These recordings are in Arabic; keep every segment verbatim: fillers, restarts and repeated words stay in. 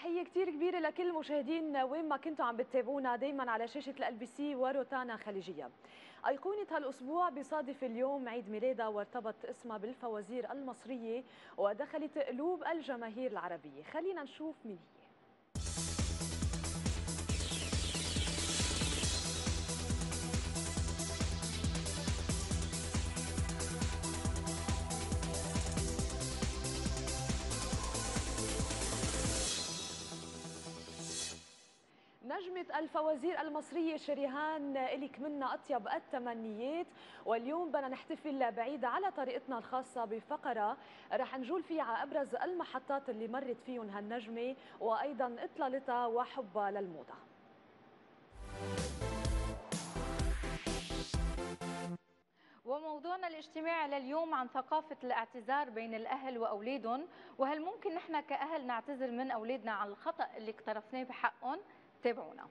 تحية كتير كبيرة لكل المشاهدين وين ما كنتوا عم بتتابعونا دايما على شاشة ال بي سي وروتانا خليجية. أيقونة هالأسبوع بيصادف اليوم عيد ميلادها وارتبط اسمها بالفوازير المصرية ودخلت قلوب الجماهير العربية. خلينا نشوف مين هي. نجمة الفوازير المصرية شريهان، إلك منا أطيب التمنيات، واليوم بدنا نحتفل بعيدة على طريقتنا الخاصة بفقرة رح نجول فيها على أبرز المحطات اللي مرت فيهم هالنجمة وأيضا إطلالتها وحبها للموضة. وموضوعنا الاجتماعي لليوم عن ثقافة الاعتذار بين الأهل وأولادهم، وهل ممكن نحن كأهل نعتذر من أولادنا عن الخطأ اللي اقترفناه بحقهم؟ تابعونا.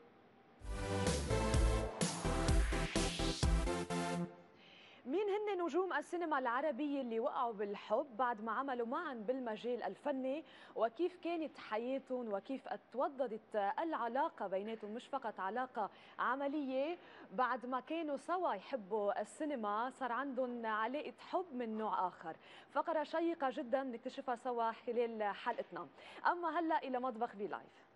مين هن نجوم السينما العربية اللي وقعوا بالحب بعد ما عملوا معا بالمجال الفني، وكيف كانت حياتهم وكيف اتوضدت العلاقة بيناتهم، مش فقط علاقة عملية، بعد ما كانوا سوا يحبوا السينما صار عندهم علاقة حب من نوع آخر. فقرة شيقة جدا نكتشفها سوا خلال حلقتنا. أما هلأ إلى مطبخ بي لايف.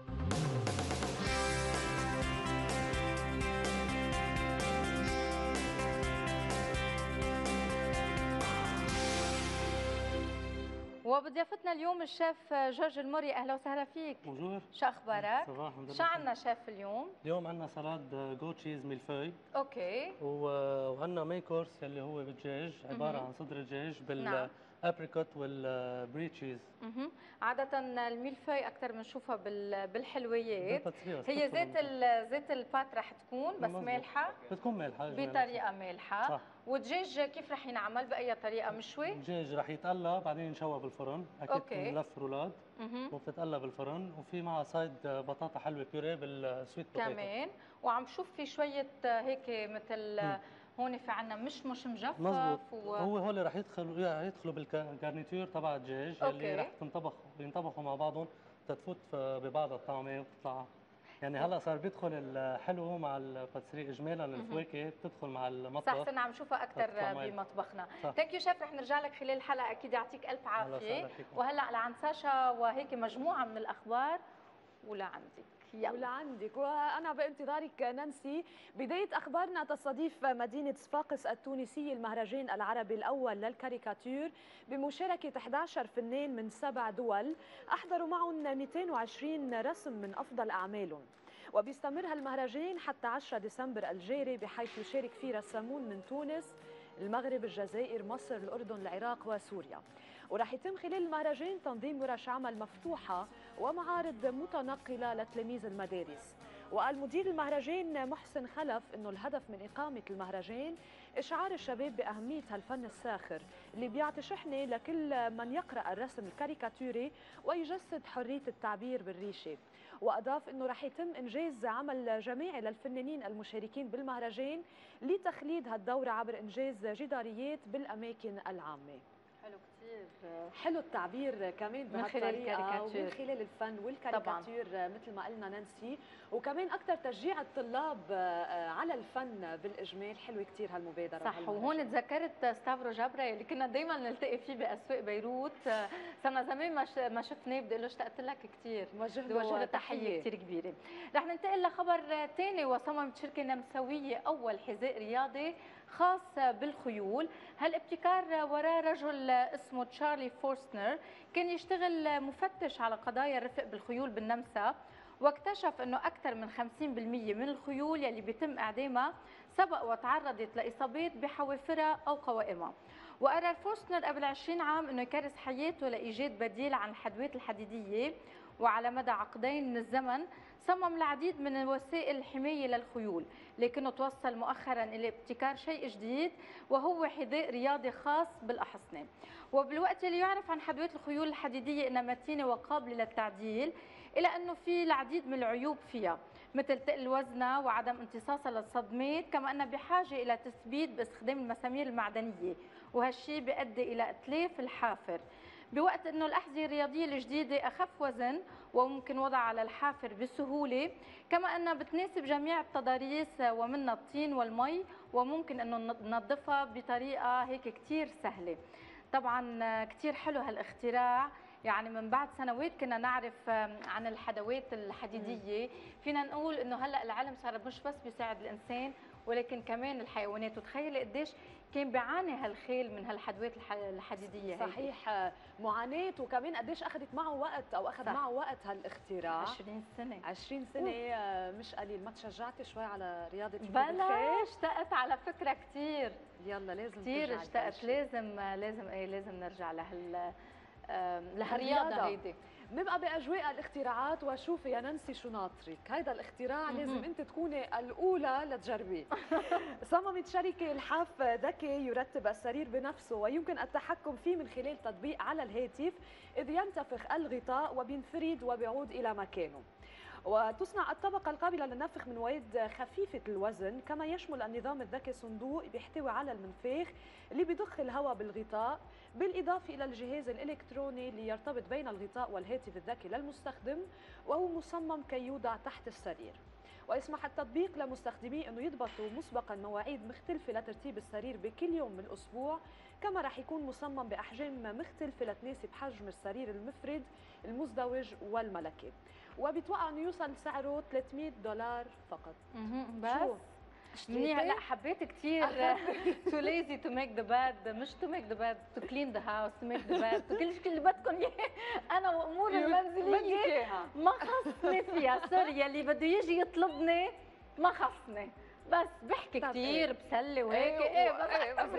وبضيافتنا اليوم الشيف جورج الموري. اهلا وسهلا فيك. بونجور. شو اخبارك؟ صباح الحمد لله. شو عندنا شيف اليوم؟ اليوم عندنا سلطه جو تشيز ميلفوي. اوكي. وعندنا مين كورس اللي هو بالدجاج، عباره عن صدر الدجاج بالابريكوت والبري تشيز. اها. عاده الميلفوي اكثر بنشوفها بالحلويات. هي زيت زيت البات رح تكون بس مالحه؟ بتكون مالحه بطريقه مالحه. صح. والدجاج كيف رح ينعمل؟ باي طريقه؟ مشوي؟ الدجاج رح يتقلى بعدين ينشوى بالفرن، اكيد بتكون ملف رولاد وبتتقلى بالفرن، وفي معها سايد بطاطا حلوه بيوري بالسويت بوتيتو كمان. وعم شوف في شويه هيك مثل م. هون في عنا مشمش مجفف. مزبوط. و... هو هول رح يدخلوا يدخلوا بالجارنيتور تبع الدجاج اللي رح تنطبخ ينطبخوا مع بعضهم تتفوت ببعض الطعمه وتطلع. يعني هلا صار بيدخل الحلو مع الباتسري اجمالا، الفواكه بتدخل مع المطبخ. صح، صرنا عم نشوفها اكثر بمطبخنا. ثانك يو شيف، رح نرجع لك خلال الحلقه اكيد. يعطيك الف عافيه. وهلا لعند ساشا وهيك مجموعه من الاخبار ولعندك. يلا. ولعندك وانا بانتظارك نانسي. بدايه اخبارنا تستضيف مدينه صفاقس التونسيه المهرجان العربي الاول للكاريكاتير بمشاركه أحد عشر فنان من سبع دول احضروا معهم مئتين وعشرين رسم من افضل اعمالهم. وبيستمر هالمهرجان حتى عشرة ديسمبر الجاري، بحيث يشارك فيه رسامون من تونس، المغرب، الجزائر، مصر، الأردن، العراق وسوريا. ورح يتم خلال المهرجان تنظيم ورش عمل مفتوحة ومعارض متنقلة لتلاميذ المدارس. وقال مدير المهرجان محسن خلف إنه الهدف من إقامة المهرجان إشعار الشباب بأهمية هالفن الساخر اللي بيعطي شحنة لكل من يقرأ الرسم الكاريكاتوري ويجسد حرية التعبير بالريشة. وأضاف إنه رح يتم إنجاز عمل جماعي للفنانين المشاركين بالمهرجان لتخليد هالدورة عبر إنجاز جداريات بالأماكن العامة. حلو كثير. حلو التعبير كمان بهالطريقه ومن خلال الفن والكاريكاتير مثل ما قلنا نانسي، وكمان اكثر تشجيع الطلاب على الفن بالاجمال. حلوه كثير هالمبادره. صح. وهون تذكرت ستافرو جبرة اللي كنا دائما نلتقي فيه باسواق بيروت، صرنا زمان ما ما شفناه. بدي اقول له اشتقت لك كثير، بوجه له تحيه كثير كبيره. رح ننتقل لخبر ثاني. وصممت شركه نمساويه اول حذاء رياضي خاص بالخيول. هالابتكار وراء رجل اسمه تشارلي فورستنر، كان يشتغل مفتش على قضايا الرفق بالخيول بالنمسا، واكتشف انه اكثر من خمسين بالمئة من الخيول يلي بيتم اعدامها سبق وتعرضت لاصابات بحوافرها او قوائمها. وقرر فورستنر قبل عشرين عام انه يكرس حياته لايجاد بديل عن الحدوات الحديديه، وعلى مدى عقدين من الزمن صمم العديد من وسائل الحماية للخيول، لكنه توصل مؤخرا إلى ابتكار شيء جديد وهو حذاء رياضي خاص بالأحصنة. وبالوقت اللي يعرف عن حدوات الخيول الحديدية إنها متينة وقابلة للتعديل، إلا أنه في العديد من العيوب فيها مثل تقل وزنها وعدم امتصاصها للصدمات، كما أنها بحاجة إلى تثبيت باستخدام المسامير المعدنية، وهالشيء بيؤدي إلى إتلاف الحافر. بوقت انه الاحذيه الرياضيه الجديده اخف وزن وممكن وضعها على الحافر بسهوله، كما انها بتناسب جميع التضاريس ومنها الطين والمي، وممكن انه ننظفها بطريقه هيك كثير سهله. طبعا كثير حلو هالاختراع، يعني من بعد سنوات كنا نعرف عن الحدوات الحديديه، فينا نقول انه هلا العلم صار مش بس بيساعد الانسان ولكن كمان الحيوانات. وتخيلي قديش كان بيعاني هالخيل من هالحدوات الحديديه. صحيح هيك. معاناه، وكمان قديش اخذت معه وقت او اخذ صح. معه وقت هالاختراع. عشرين سنه. عشرين سنه أوه. مش قليل. ما تشجعتي شوي على رياضه ركوب بلا اشتقت على فكره كثير. يلا لازم كثير اشتقت. لازم لازم ايه لازم نرجع لهال لهالرياضه هيدي. بنبقى باجواء الاختراعات. وشوفي يا نانسي شو ناطرك، هيدا الاختراع لازم انت تكوني الاولى لتجربيه. صممت شركه الحاف ذكي يرتب السرير بنفسه ويمكن التحكم فيه من خلال تطبيق على الهاتف، اذ ينتفخ الغطاء وبينفرد وبيعود الى مكانه. وتصنع الطبقة القابلة للنفخ من مواد خفيفة الوزن، كما يشمل النظام الذكي صندوق بيحتوي على المنفاخ اللي بيضخ الهواء بالغطاء، بالإضافة إلى الجهاز الإلكتروني اللي يرتبط بين الغطاء والهاتف الذكي للمستخدم، وهو مصمم كي يوضع تحت السرير. ويسمح التطبيق لمستخدميه أنه يضبطوا مسبقا مواعيد مختلفة لترتيب السرير بكل يوم من الأسبوع، كما راح يكون مصمم بأحجام مختلفة لتناسب حجم السرير المفرد المزدوج والملكي. وبيتوقع انه يوصل سعره ثلاثمئة دولار فقط. بس منيح. لا حبيت كثير تو ليزي تو ميك ذا باد، مش تو ميك ذا باد، تو كلين ذا هاوس، تو ميك ذا باد، كل شيء اللي بدكم اياه انا وامور المنزليه ما خصني فيها. سوري يلي بده يجي يطلبني ما خصني، بس بحكي كثير بسلي وهيك. ايه بس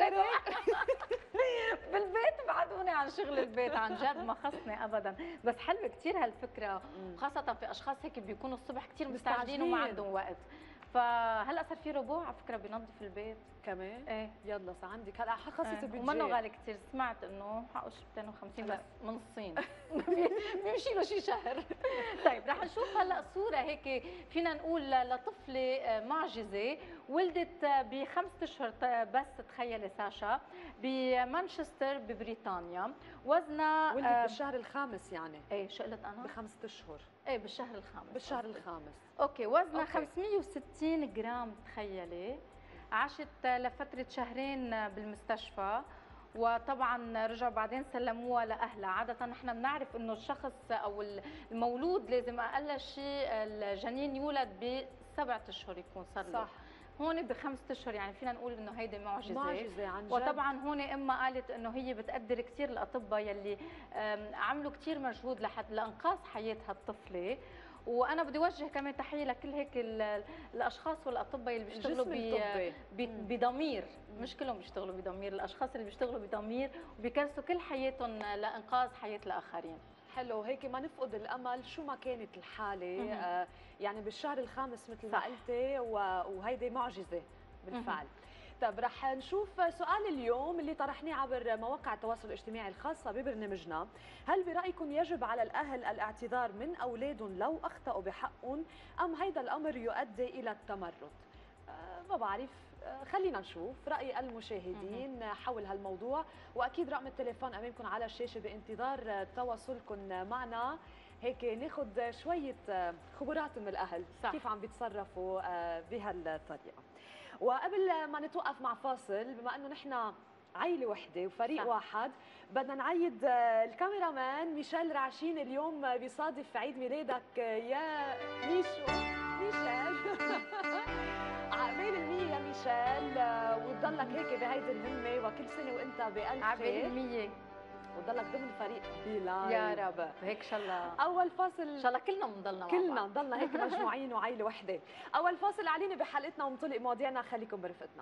بالبيت بعدوني عن شغل البيت، عن جد ما خصني ابدا. بس حلوه كثير هالفكره، خاصه في اشخاص هيك بيكونوا الصبح كثير مستعجلين وما عندهم وقت. فهلا صار في روبوت على فكره بينظف البيت كمان. ايه يلا صار عندك هلا حخصص ايه. البيت ومنه غالي كثير، سمعت انه حقه شي مئتين وخمسين بس من الصين. بيمشي له شي شهر. طيب رح نشوف هلا صوره هيك فينا نقول لطفله معجزه ولدت بخمسة اشهر بس. تخيلي ساشا بمانشستر ببريطانيا، وزنها ولدت آه بالشهر الخامس. يعني ايه شو قلت انا؟ بخمسة اشهر. ايه بالشهر الخامس. بالشهر الخامس. اوكي. وزنها خمسمئة وستين جرام. تخيلي عاشت لفتره شهرين بالمستشفى، وطبعا رجعوا بعدين سلموها لاهلها. عاده نحن بنعرف انه الشخص او المولود لازم اقل شيء الجنين يولد بسبعة اشهر يكون صار له. صح. هون بخمسة اشهر، يعني فينا نقول انه هيدي معجزه. معجزه عن جد. وطبعا هون امها قالت انه هي بتقدر كثير الاطباء يلي عملوا كثير مجهود لحد لانقاذ حياه هالطفله. وانا بدي اوجه كمان تحيه لكل هيك الاشخاص والاطباء اللي بيشتغلوا بضمير، مش كلهم بيشتغلوا بضمير، الاشخاص اللي بيشتغلوا بضمير وبيكرسوا كل حياتهم لانقاذ حياه الاخرين. حلو هيك ما نفقد الامل شو ما كانت الحاله. آه يعني بالشهر الخامس مثل ما قلتي، وهيدي معجزه بالفعل. طيب رح نشوف سؤال اليوم اللي طرحناه عبر مواقع التواصل الاجتماعي الخاصة ببرنامجنا. هل برأيكم يجب على الأهل الاعتذار من أولادهم لو أخطأوا بحقهم، أم هيدا الأمر يؤدي إلى التمرد؟ أه ما بعرف. أه خلينا نشوف رأي المشاهدين حول هالموضوع، وأكيد رقم التليفون أمامكم على الشاشة بانتظار تواصلكم معنا. هيك ناخذ شوية خبرات من الأهل. صح. كيف عم بيتصرفوا بهالطريقة. وقبل ما نتوقف مع فاصل، بما انه نحن عائله وحده وفريق صح. واحد، بدنا نعيد الكاميرامان ميشيل رعشين. اليوم بيصادف عيد ميلادك يا ميشو. ميشيل عقبال المية يا ميشيل، وتضلك هيك بهيدي المهمه وكل سنه وانت بألف خير. عقبال المية وضلك ضمن فريق بلايف يا رب. هيك شاء الله. اول فاصل ان شاء الله كلنا بنضلنا كلنا بنضلنا هيك مجموعين وعائله وحده. اول فاصل علينا بحلقتنا ومنطلق مواضيعنا، خليكم برفقتنا.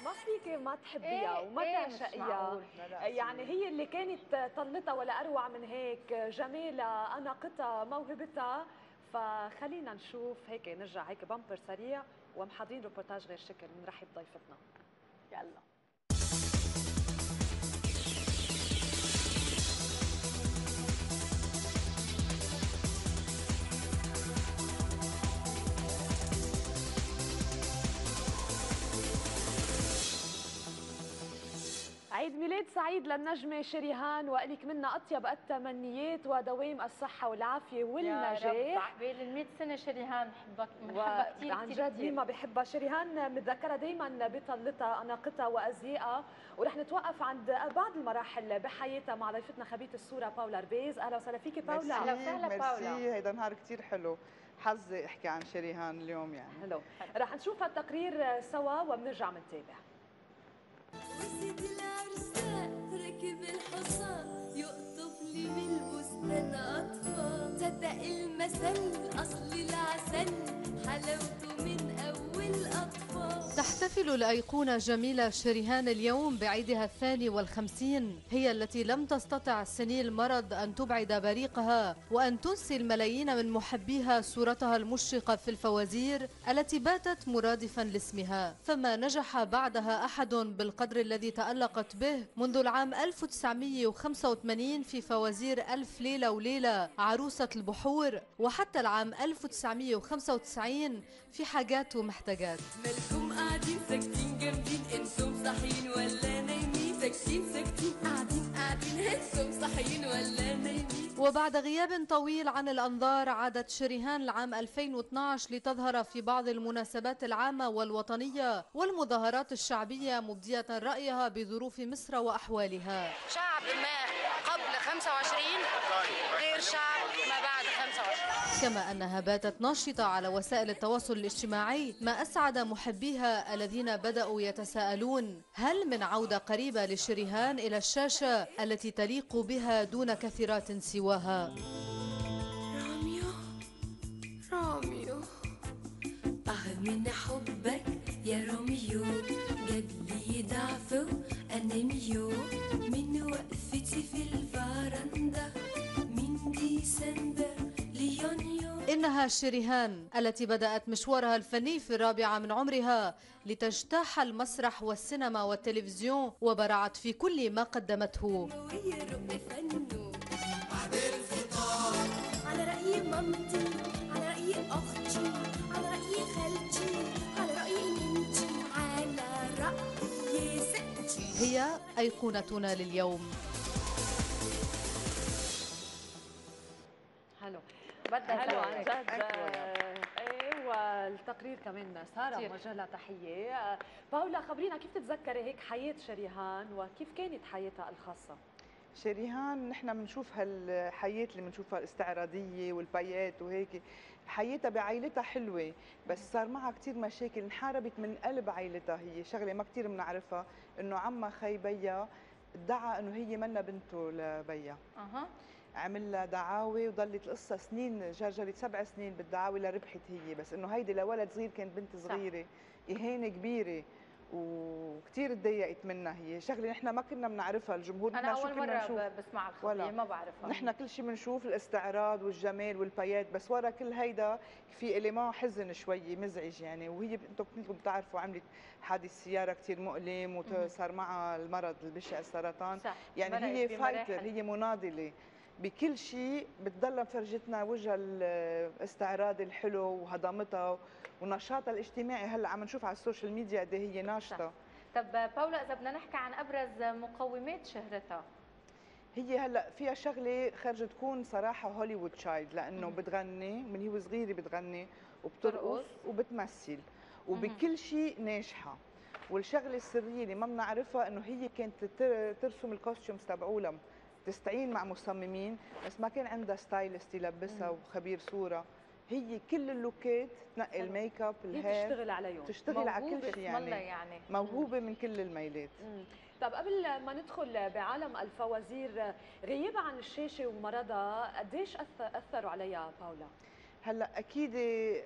ما فيك ما تحبيها إيه وما إيه تعشقيها. يعني هي اللي كانت طلتها ولا اروع من هيك، جمالها، اناقتها، موهبتها. فخلينا نشوف هيك، نرجع هيك بامبر سريع ومحضرين روبورتاج غير شكل. بنرحب بضيفتنا. يلا. عيد ميلاد سعيد للنجمة شريهان، وإلك منا أطيب التمنيات ودوام الصحة والعافية والنجاح. يا رب عقبال ال مية سنة شريهان، بحبك بنحبها كثير عن جد مين ما بحبها شريهان، متذكرة دايما بطلتها، أناقتها وأزيائها. ورح نتوقف عند بعض المراحل بحياتها مع ضيفتنا خبيرة الصورة باولا ربيز. أهلا وسهلا فيكي باولا. أهلا وسهلا باولا. ميرسي، هيدا نهار كثير حلو، حظي احكي عن شريهان اليوم يعني. حلو. رح نشوف التقرير سوا وبنرجع بنتابع. وسيد العرسان ركب الحصان يقطف لي من البستان أطفال، صدق المثل أصل العسل حلاوته من أول أطفال. تحتفل الأيقونة جميلة شريهان اليوم بعيدها الثاني والخمسين. هي التي لم تستطع سنين المرض أن تبعد بريقها وأن تنسي الملايين من محبيها صورتها المشرقة في الفوازير التي باتت مرادفا لاسمها. فما نجح بعدها أحد بالقدر الذي تألقت به منذ العام ألف وتسعمئة وخمسة وثمانين في فوازير ألف ليلة وليلة، عروسة البحور، وحتى العام ألف وتسعمئة وخمسة وتسعين في حاجات ومحتاجات. مالكم قاعدين ساكتين جامدين، انتم صاحيين ولا نايمين؟ ساكتين ساكتين قاعدين قاعدين، انتم صاحيين ولا نايمين؟ وبعد غياب طويل عن الأنظار عادت شريهان العام ألفين واثنعش لتظهر في بعض المناسبات العامة والوطنية والمظاهرات الشعبية مبدية رأيها بظروف مصر وأحوالها. شعب ما قبل خمسة وعشرين غير شعب ما بعد خمسة وعشرين. كما أنها باتت ناشطة على وسائل التواصل الاجتماعي، ما أسعد محبيها الذين بدأوا يتساءلون: هل من عودة قريبة لشريهان إلى الشاشة التي تليق بها دون كثيرات سواها؟ راميو راميو أخذ من حبك يا روميو، جاب لي ضعف وأناميو من وقفتي في الفرندا من ديسمبر ليونيو. إنها شريهان التي بدأت مشوارها الفني في الرابعة من عمرها لتجتاح المسرح والسينما والتلفزيون، وبرعت في كل ما قدمته. على رأي مامتي، على رأي أختي، على رأي خالتي، على رأي ننتي، على رأي ستي. هي أيقونتنا لليوم. حلو. بدها حلو عن جد. ايه والتقرير كمان ساره موجه لها تحيه. باولا خبرينا كيف تتذكري هيك حياه شريهان وكيف كانت حياتها الخاصه؟ شريهان نحن بنشوف هالحياة اللي بنشوفها الاستعراضية والبايات وهيك، حياتها بعائلتها حلوة، بس صار معها كثير مشاكل، انحاربت من قلب عائلتها. هي شغلة ما كثير بنعرفها، انه عمها خي بيا ادعى انه هي منا بنته لبيا. اها عمل لها دعاوى وضلت القصة سنين، جرجرت سبع سنين بالدعاوى لربحت هي، بس انه هيدي لولد صغير كانت بنت صغيرة، اهانة كبيرة، وكثير تضايقت منها. هي شغله نحن ما كنا بنعرفها، الجمهور انا اول مره بسمع الخبريه ما بعرفها. نحن كل شيء بنشوف الاستعراض والجمال والبيات، بس ورا كل هيدا في إليمان حزن شوي مزعج يعني. وهي انتم كلكم بتعرفوا عملت حادث سياره كثير مؤلم وصار معها المرض البشع السرطان. صح. يعني هي فايتر، هي مناضله بكل شيء، بتضل مفرجتنا وجه الاستعراض الحلو وهضمتها ونشاطها الاجتماعي. هلا عم نشوف على السوشيال ميديا قد ايه هي ناشطه. طب باولا اذا بدنا نحكي عن ابرز مقومات شهرتها، هي هلا فيها شغله خرجت تكون صراحه هوليوود تشايلد، لانه بتغني من هي صغيره، بتغني وبترقص وبتمثل وبكل شيء ناجحه. والشغله السريه اللي ما بنعرفها انه هي كانت ترسم الكوستيومز تبعولها، تستعين مع مصممين، بس ما كان عندها ستايلست يلبسها وخبير صوره. هي كل اللوكات تنقي الميك اب، الهير، تشتغل عليهم، تشتغل على كل شيء يعني. يعني موهوبه من كل الميلات. مم. طب قبل ما ندخل بعالم الفوازير، غيابها عن الشاشه ومرضها قديش اثروا عليها باولا؟ هلا اكيد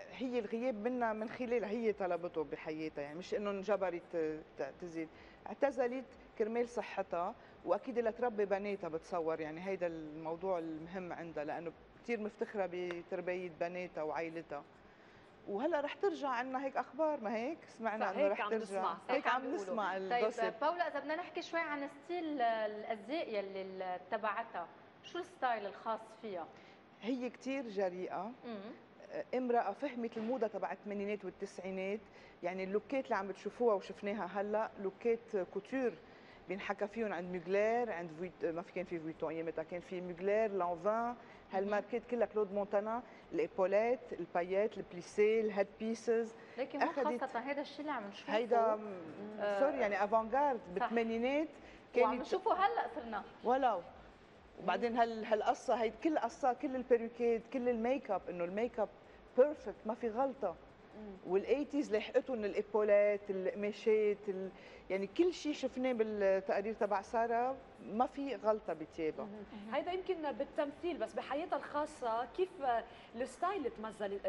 هي الغياب منها من خلال هي طلبته بحياتها، يعني مش انه انجبرت تعتزل، اعتزلت كرمال صحتها واكيد لتربي بناتها بتصور، يعني هيدا الموضوع المهم عندها لانه كثير مفتخره بتربيه بناتها وعائلتها. وهلا رح ترجع عنا هيك اخبار، ما هيك سمعنا انه رح ترجع، نسمع. هيك عم نسمع الجوسب. طيب باولا، اذا بدنا نحكي شوي عن ستيل الازياء يلي اتبعتها، شو الستايل الخاص فيها؟ هي كثير جريئه، امم امرأة فهمت الموضة تبع الثمانينات والتسعينات، يعني اللوكات اللي عم بتشوفوها وشفناها هلا لوكات كوتور بينحكى فيهم عند ميغلير، عند فويت، ما في كان في فويتون ايامتها، كان في ميغلير، لانفان، هالماركات كلها، كلود مونتانا، الايبولات، البايات، البليسي، الهيد بيسز. لكن مو خاصة هذا الشيء اللي عم نشوفه، هيدا آه سوري يعني افانغارد بالثمانينات كانت، وعم نشوفه هلا صرنا ولو. وبعدين هال هالقصه هي كل قصه، كل البيروكيد، كل الميك اب، انه الميك اب بيرفكت ما في غلطه. والايتيز لحقتهم الايبولات، القماشات، ال... يعني كل شيء شفناه بالتقارير تبع ساره ما في غلطه بثيابها. هيدا يمكن بالتمثيل، بس بحياتها الخاصه كيف الستايل تمزل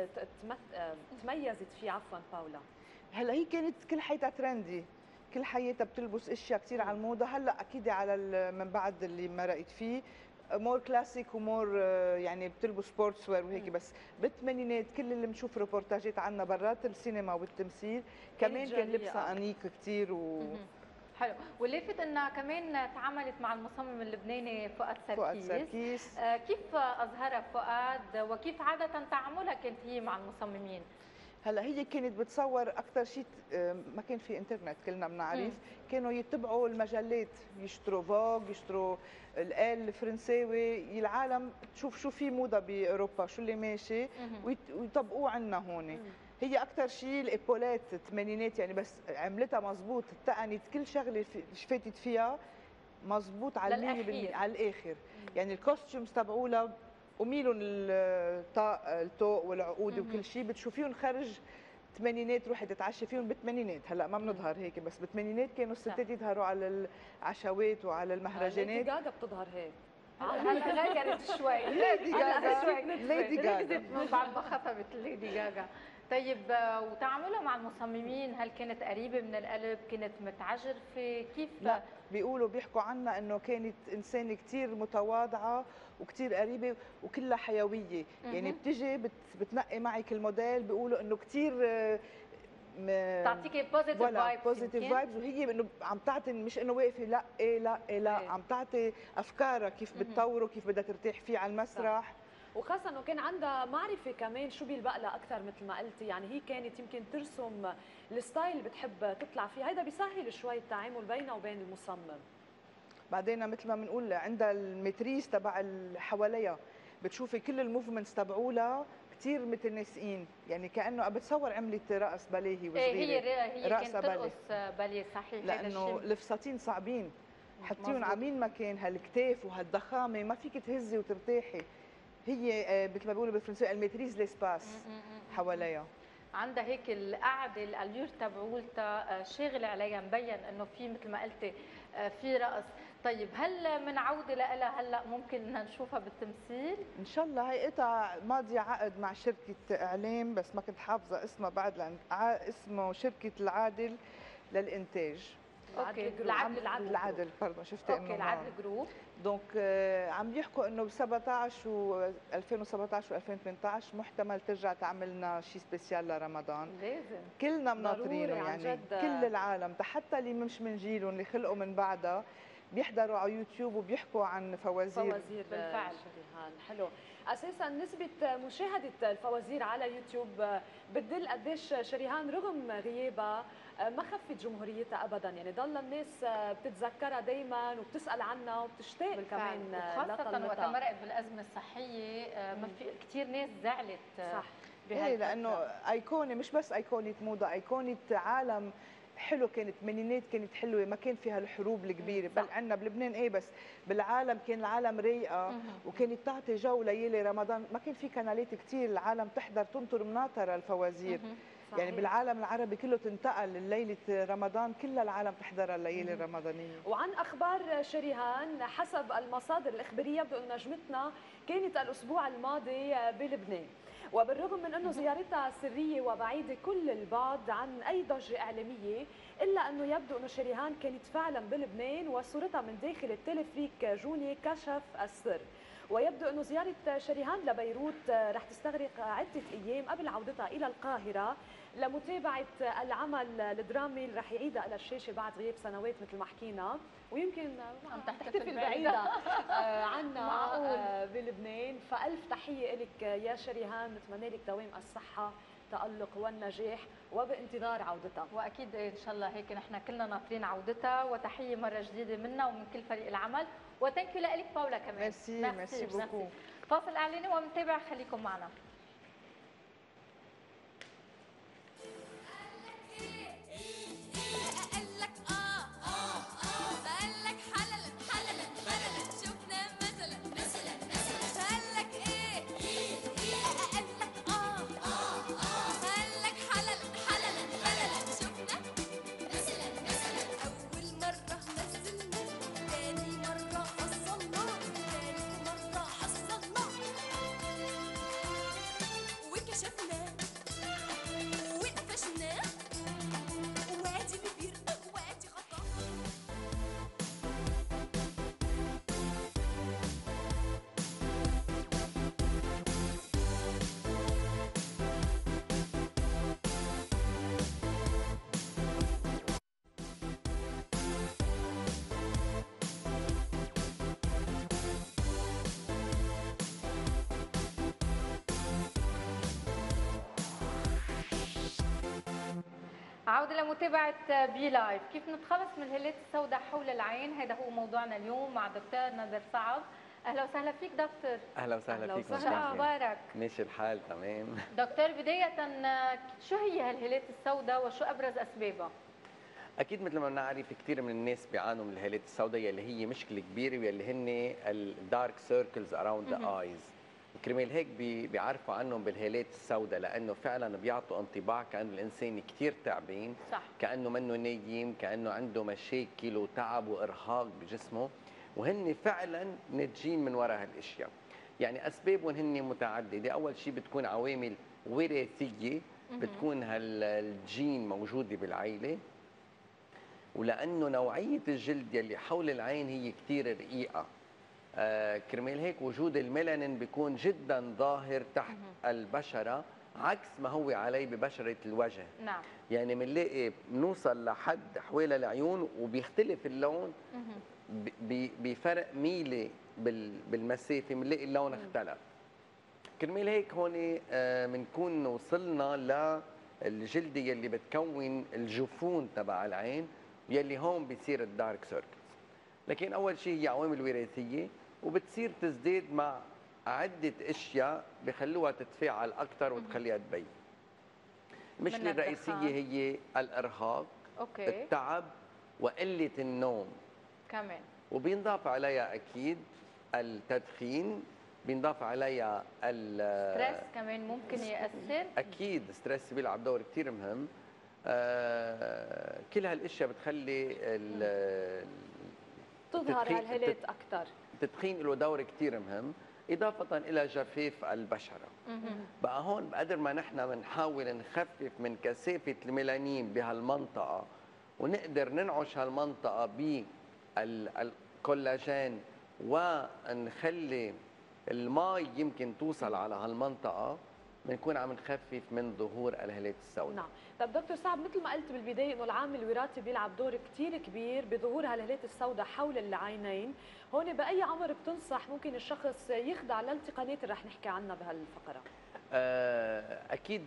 تميزت فيه عفوا باولا؟ هلا هي كانت كل حياتها ترندي، كل حياتها بتلبس اشياء كثير على الموضه، هلا اكيد على من بعد اللي مرقت فيه مور كلاسيك ومور يعني بتلبس سبورتس وير وهيك. بس بالثمانينات كل اللي بنشوف ريبورتاجات عنها برات السينما والتمثيل كمان كان لبسها انيق كثير و حلو. واللافت انها كمان تعاملت مع المصمم اللبناني فؤاد سركيس. فؤاد سركيس آه كيف اظهرها فؤاد، وكيف عاده تعاملها كانت هي مع المصممين؟ هلا هي كانت بتصور اكثر شيء، ما كان في انترنت كلنا بنعرف، كانوا يتبعوا المجلات، يشتروا فوغ، يشتروا الآل الفرنساوي، العالم تشوف شو في موضه باوروبا، شو اللي ماشي ويطبقوه عنا هون. هي اكثر شيء الايبولات الثمانينات، يعني بس عملتها مزبوط، اتقنت كل شغله فاتت فيها مزبوط على المية على الاخر. يعني الكوستيومز تبعولها وميلهم الطاق الطوق والعقود وكل شيء بتشوفيهم خارج الثمانينات، روحي تتعشى فيهم بالثمانينات. هلا ما بنظهر هيك، بس بالثمانينات كانوا الستات يظهروا على العشوات وعلى المهرجانات. ليدي غاغا بتظهر هيك، هلا غيرت شوي. ليدي غاغا ليدي غاغا من بعد ما خطبت ليدي غاغا. طيب وتعاملها مع المصممين هل كانت قريبه من القلب؟ كانت متعجرفه؟ كيف؟ لا بيقولوا بيحكوا عنها انه كانت انسانه كثير متواضعه وكثير قريبه وكلها حيويه، يعني بتجي بت بتنقي معك الموديل، بيقولوا انه كثير تعطيكي بوزيتيف فايبس، بوزيتيف فايبس، وهي انه عم تعطي، مش انه واقفه لا ايه لا ايه لا، عم تعطي افكارها كيف بتطوره، كيف بدها ترتاح فيه على المسرح. وخاصة انه كان عندها معرفة كمان شو بيلبق لها أكثر مثل ما قلتي، يعني هي كانت يمكن ترسم الستايل اللي بتحب تطلع فيه، هيدا بيسهل شوي التعامل بينها وبين المصمم. بعدين مثل ما بنقول عندها المتريس تبع اللي حواليها، بتشوفي كل الموفمنتس تبعولها كثير متناسقين، يعني كانه بتصور عملت رقص باليه وصغيره. ايه هي هي كانت ترقص باليه صحيح، لانه الفساتين صعبين، حطيهم على مين ما كان، هالكتاف وهالضخامه ما فيك تهزي وترتاحي. هي مثل ما بيقولوا بالفرنسي الميتريز ليسباس حواليها. عندها هيك القعده الاليور تبعولتها شاغله عليها، مبين انه في مثل ما قلتي في رقص. طيب هل من عوده لها هلا ممكن نشوفها بالتمثيل؟ ان شاء الله. هي قطع ماضيه عقد مع شركه اعلام بس ما كنت حافظه اسمها بعد، لان اسمه شركه العادل للانتاج. اوكي العدل العدل العدل باردون شفتي انه اوكي العدل جروب. دونك آه عم بيحكوا انه ب سبعطعش و ألفين وسبعطعش وألفين وثمانطعش محتمل ترجع تعمل لنا شيء سبيسيال لرمضان. لازم كلنا مناطرينه، يعني كل العالم حتى اللي مش من جيلهم اللي خلقوا من بعدها بيحضروا على يوتيوب وبيحكوا عن فوازير. فوازير بالفعل شريهان. حلو. اساسا نسبه مشاهده الفوازير على يوتيوب بتدل قديش شريهان رغم غيابها ما خفت جمهوريتها ابدا، يعني ضل الناس بتتذكرها دايما وبتسال عنها وبتشتاق كمان خاصه وقت مرقت بالازمه الصحيه، ما في كثير ناس زعلت. صح. ايه لانه ايقونه، مش بس ايقونه موضه، ايقونه عالم حلو. كانت الثمانينات كانت حلوه، ما كان فيها الحروب الكبيره، بل عندنا بلبنان ايه بس بالعالم كان العالم رايقه وكانت تعطي جو ليالي رمضان. ما كان في كانالات كثير العالم تحضر تنطر مناطره الفوازير. صحيح. يعني بالعالم العربي كله تنتقل ليله رمضان، كل العالم تحضرها الليالي الرمضانيه. وعن اخبار شريهان، حسب المصادر الاخباريه بدو نجمتنا كانت الاسبوع الماضي بلبنان، وبالرغم من أنه زيارتها سرية وبعيدة كل البعد عن أي ضجة إعلامية، إلا أنه يبدو أنه شريهان كانت فعلا بلبنان، وصورتها من داخل التلفريك جوني كشف السر. ويبدو أنه زيارة شريهان لبيروت رح تستغرق عدة أيام قبل عودتها إلى القاهرة لمتابعة العمل الدرامي اللي رح يعيدها إلى الشاشة بعد غياب سنوات مثل ما حكينا، ويمكن عم تحتفل بعيدة عنا بلبنان. فألف تحية لك يا شريهان، نتمنى لك دوام الصحة التألق والنجاح وبانتظار عودتها. واكيد ان شاء الله هيك نحن كلنا ناطرين عودتها، وتحيه مره جديده منا ومن كل فريق العمل، وثانك يو لك باولا كمان. ميرسي ميرسي بوكو. فاصل اعلاني ومنتابع، خليكم معنا. عودة لمتابعة بي لايف. كيف نتخلص من الهالات السوداء حول العين؟ هذا هو موضوعنا اليوم مع دكتور نادر صعب. اهلا وسهلا فيك دكتور. اهلا وسهلا فيك. شو اخبارك؟ ماشي الحال تمام. دكتور، بداية شو هي هالهالات السوداء وشو ابرز اسبابها؟ اكيد مثل ما بنعرف كثير من الناس بيعانوا من الهالات السوداء يلي هي مشكله كبيره واللي هن الدارك سيركلز اراوند ذا ايز. كرمال هيك بيعرفوا عنهم بالهالات السوداء، لانه فعلا بيعطوا انطباع كأنه الانسان كثير تعبان، صح. كأنه منه نايم، كأنه عنده مشاكل وتعب وارهاق بجسمه، وهن فعلا ناتجين من وراء هالاشياء. يعني اسبابهم هن متعدده. اول شيء بتكون عوامل وراثيه، بتكون هالجين موجوده بالعائله، ولانه نوعيه الجلد يلي حول العين هي كثير رقيقه، آه كرمال هيك وجود الميلانين بيكون جدا ظاهر تحت البشره عكس ما هو عليه ببشره الوجه. نعم. يعني بنلاقي بنوصل لحد حوالي العيون وبيختلف اللون بفرق ميلي بالمسافه، بنلاقي اللون اختلف. كرمال هيك هون بنكون آه وصلنا للجلده يلي بتكون الجفون تبع العين يلي هون بيصير الدارك سيركلز. لكن اول شيء هي عوامل وراثيه، وبتصير تزداد مع عده اشياء بخلوها تتفاعل اكثر وتخليها تبين. المشكله الرئيسيه هي الارهاق، أوكي. التعب وقله النوم كمان، وبينضاف عليها اكيد التدخين، بينضاف عليها الستريس كمان ممكن ياثر. اكيد الستريس بيلعب دور كثير مهم. آه كل هالاشياء بتخلي تظهر هالهالات اكثر. التدخين له دور كثير مهم، اضافه الى جفاف البشره. بقى هون بقدر ما نحن بنحاول نخفف من كثافه الميلانين بهالمنطقه ونقدر ننعش هالمنطقه بالكولاجين ونخلي الماء يمكن توصل على هالمنطقه، بنكون عم نخفف من ظهور الهالات السوداء. نعم. طب دكتور صعب، مثل ما قلت بالبدايه انه العامل الوراثي بيلعب دور كثير كبير بظهور هالهالات السوداء حول العينين، هون باي عمر بتنصح ممكن الشخص يخضع للتقنيات اللي رح نحكي عنها بهالفقره؟ اكيد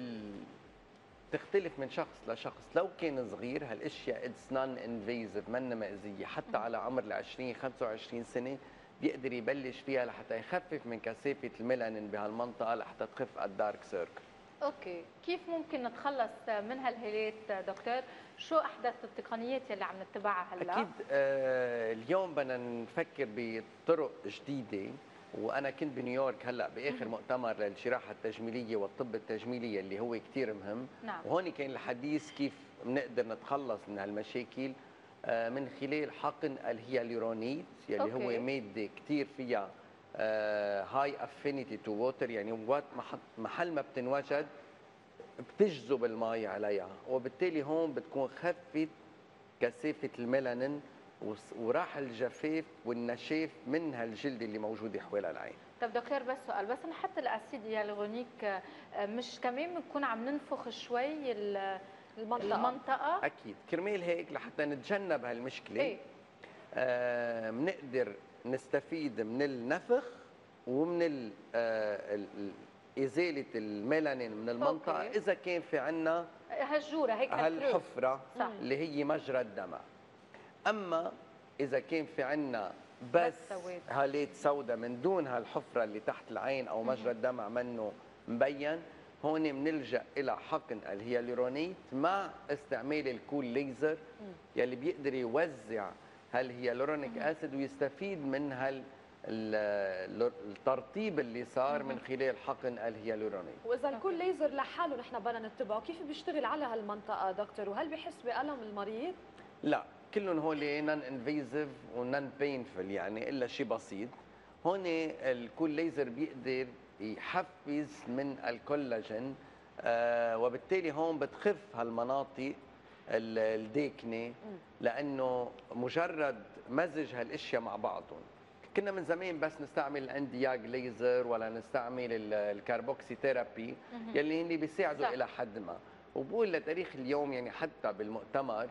تختلف من شخص لشخص. لو كان صغير هالاشياء اتس نون انفيزيف، منا مأذيه، حتى على عمر ال عشرين خمسة وعشرين سنه بيقدر يبلش فيها لحتى يخفف من كثافه الميلانين بهالمنطقه لحتى تخف الدارك سيركل. اوكي، كيف ممكن نتخلص من هالهالات دكتور؟ شو احدث التقنيات اللي عم نتبعها هلا؟ اكيد آه اليوم بدنا نفكر بطرق جديده، وانا كنت بنيويورك هلا باخر مؤتمر للجراحه التجميليه والطب التجميلي اللي هو كثير مهم. نعم. وهون كان الحديث كيف بنقدر نتخلص من هالمشاكل من خلال حقن الهيالورونيت يلي أوكي. هو ماده كثير فيها هاي افينيتي تو ووتر، يعني وقت محل ما بتنوجد بتجذب المي عليها، وبالتالي هون بتكون خفت كثافه الميلانين وراح الجفاف والنشاف من هالجلد اللي موجوده حوالي العين. طب دكتور بس سؤال، بس نحط الاسيد هيالورونيك مش كمان بنكون عم ننفخ شوي المنطقه؟ المنطقه اكيد، كرمال هيك لحتى نتجنب هالمشكله ايه آه بنقدر نستفيد من النفخ ومن ال آه ازاله الميلانين من المنطقه. أوكي. اذا كان في عندنا هالجوره هيك هالحفره اللي هي مجرى الدمع. اما اذا كان في عندنا بس هالات سوداء من دون هالحفره اللي تحت العين او مجرى الدمع منه مبين، هون بنلجا الى حقن الهيالورونيت مع استعمال الكول ليزر يلي بيقدر يوزع هالهيالورونيك اسيد ويستفيد من هال الترطيب اللي صار من خلال حقن الهيالورونيك. واذا الكول ليزر لحاله نحن بدنا نتبعه، كيف بيشتغل على هالمنطقه دكتور؟ وهل بيحس بألم المريض؟ لا، كلهم هول نون انفيزيف ونون بينفل، يعني الا شيء بسيط. هون الكول ليزر بيقدر يحفز من الكولاجين، آه وبالتالي هون بتخف هالمناطق الداكنه، لانه مجرد مزج هالاشياء مع بعضهم. كنا من زمان بس نستعمل الاندياج ليزر ولا نستعمل الكاربوكسي ثيرابي يلي هن بيساعدوا الى حد ما. وبقول لتاريخ اليوم يعني حتى بالمؤتمر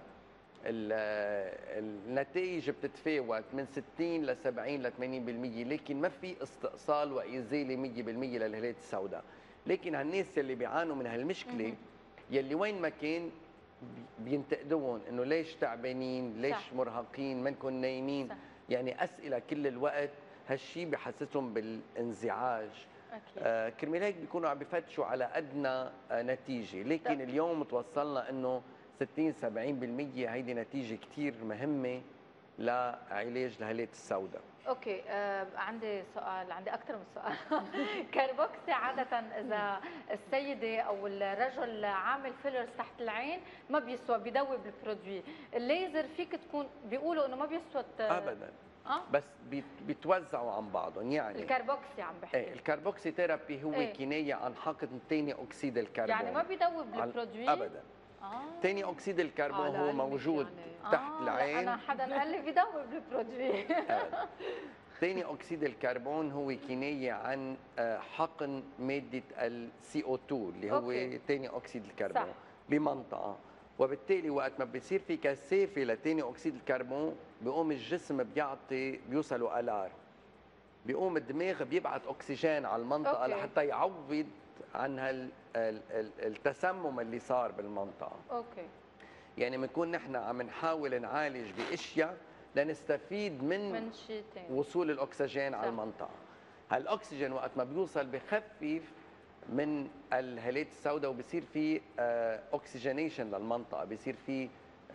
النتائج بتتفاوت من ستين ل سبعين ل ثمانين بالمئة، لكن ما في استئصال وازاله مية بالمئة للهالات السوداء. لكن هالناس يلي بيعانوا من هالمشكله يلي وين ما كان بينتقدوهم انه ليش تعبانين، ليش صح. مرهقين، منكم نايمين، صح. يعني اسئله كل الوقت، هالشيء بحسسهم بالانزعاج. أكيد. آه كرمال هيك بيكونوا عم بفتشوا على ادنى آه نتيجه، لكن طب. اليوم توصلنا انه ستين سبعين بالمئة هيدي نتيجه كثير مهمه لعلاج الهالات السوداء. اوكي، آه عندي سؤال، عندي اكثر من سؤال. كاربوكسي عاده اذا السيده او الرجل عامل فيلرز تحت العين ما بيسوى، بيدوب البرودوي. الليزر فيك تكون بيقولوا انه ما بيسوى ابدا. أه؟ بس بيتوزعوا عن بعضهم. يعني الكربوكسي عم بحكي. ايه الكربوكسي ثيرابي هو ايه؟ كنايه عن حقن ثاني اكسيد الكربون، يعني ما بيدوب البرودوي ابدا. آه. ثاني اكسيد الكربون آه هو موجود يعني. تحت آه العين. انا حدا قال لي بيدوب البرودوي. ثاني اكسيد الكربون هو كنايه عن حقن ماده السي او اثنين اللي هو ثاني اكسيد الكربون صح. بمنطقه، وبالتالي وقت ما بيصير في كثافه لثاني اكسيد الكربون بيقوم الجسم بيعطي بيوصلوا الار، بيقوم الدماغ بيبعث اكسجين على المنطقه أوكي. لحتى يعوض عن هال التسمم اللي صار بالمنطقه. اوكي. يعني بنكون نحن عم نحاول نعالج باشياء لنستفيد من, من شيء ثاني، وصول الاكسجين صح. على المنطقه. هالاكسجين وقت ما بيوصل بخفف من الهالات السوداء وبصير في اوكسجينيشن للمنطقه، بصير في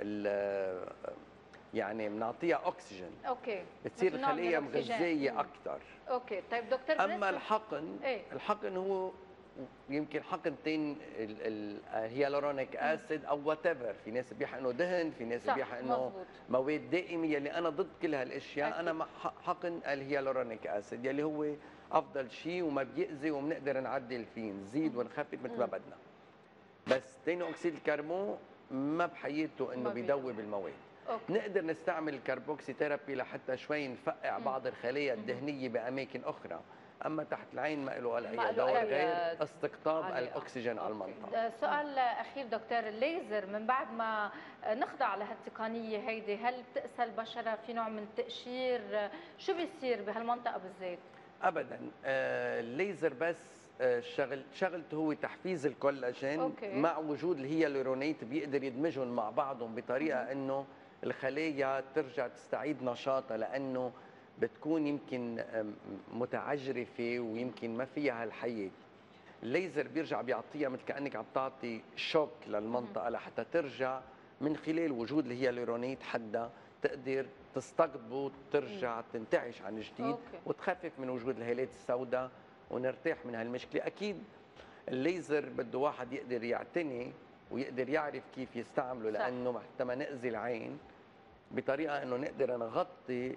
يعني بنعطيها اكسجين. اوكي. بتصير الخليه مغذيه اكثر. اوكي. طيب دكتور، اما الحقن ايه؟ الحقن هو يمكن حقن ثاني الهيالورونيك اسيد او وات ايفر، في ناس بيحقنوا دهن، في ناس بيحقنوا مواد دائمه، يلي انا ضد كل هالاشياء. أكيد. انا مع حقن الهيالورونيك اسيد يلي هو افضل شيء وما بيأذي وبنقدر نعدل فيه، نزيد ونخفف مثل ما بدنا. بس ثاني اكسيد الكربون ما بحياته انه بيدوب المواد. أوكي. نقدر نستعمل الكربوكسي ثيرابي لحتى شوي نفقع مم. بعض الخلايا الدهنيه باماكن اخرى، اما تحت العين ما له اي دور غير استقطاب الاكسجين على المنطقه. سؤال اخير دكتور، الليزر من بعد ما نخضع لهالتقنيه هيدي، هل بتأسى البشره؟ في نوع من التقشير؟ شو بيصير بهالمنطقه بالذات؟ ابدا، آه الليزر بس آه شغل شغلته هو تحفيز الكولاجين. أوكي. مع وجود الهيالورونيت بيقدر يدمجهم مع بعضهم بطريقه مم. انه الخلايا ترجع تستعيد نشاطها، لانه بتكون يمكن متعجرفه ويمكن ما فيها هالحياه. الليزر بيرجع بيعطيها مثل كانك عم تعطي شوك للمنطقه لحتى ترجع من خلال وجود الهيالورونيت حدا تقدر تستقطبه وترجع تنتعش عن جديد. أوكي. وتخفف من وجود الهالات السوداء ونرتاح من هالمشكله. اكيد الليزر بده واحد يقدر يعتني ويقدر يعرف كيف يستعمله، لانه حتى ما نأذي العين بطريقه انه نقدر نغطي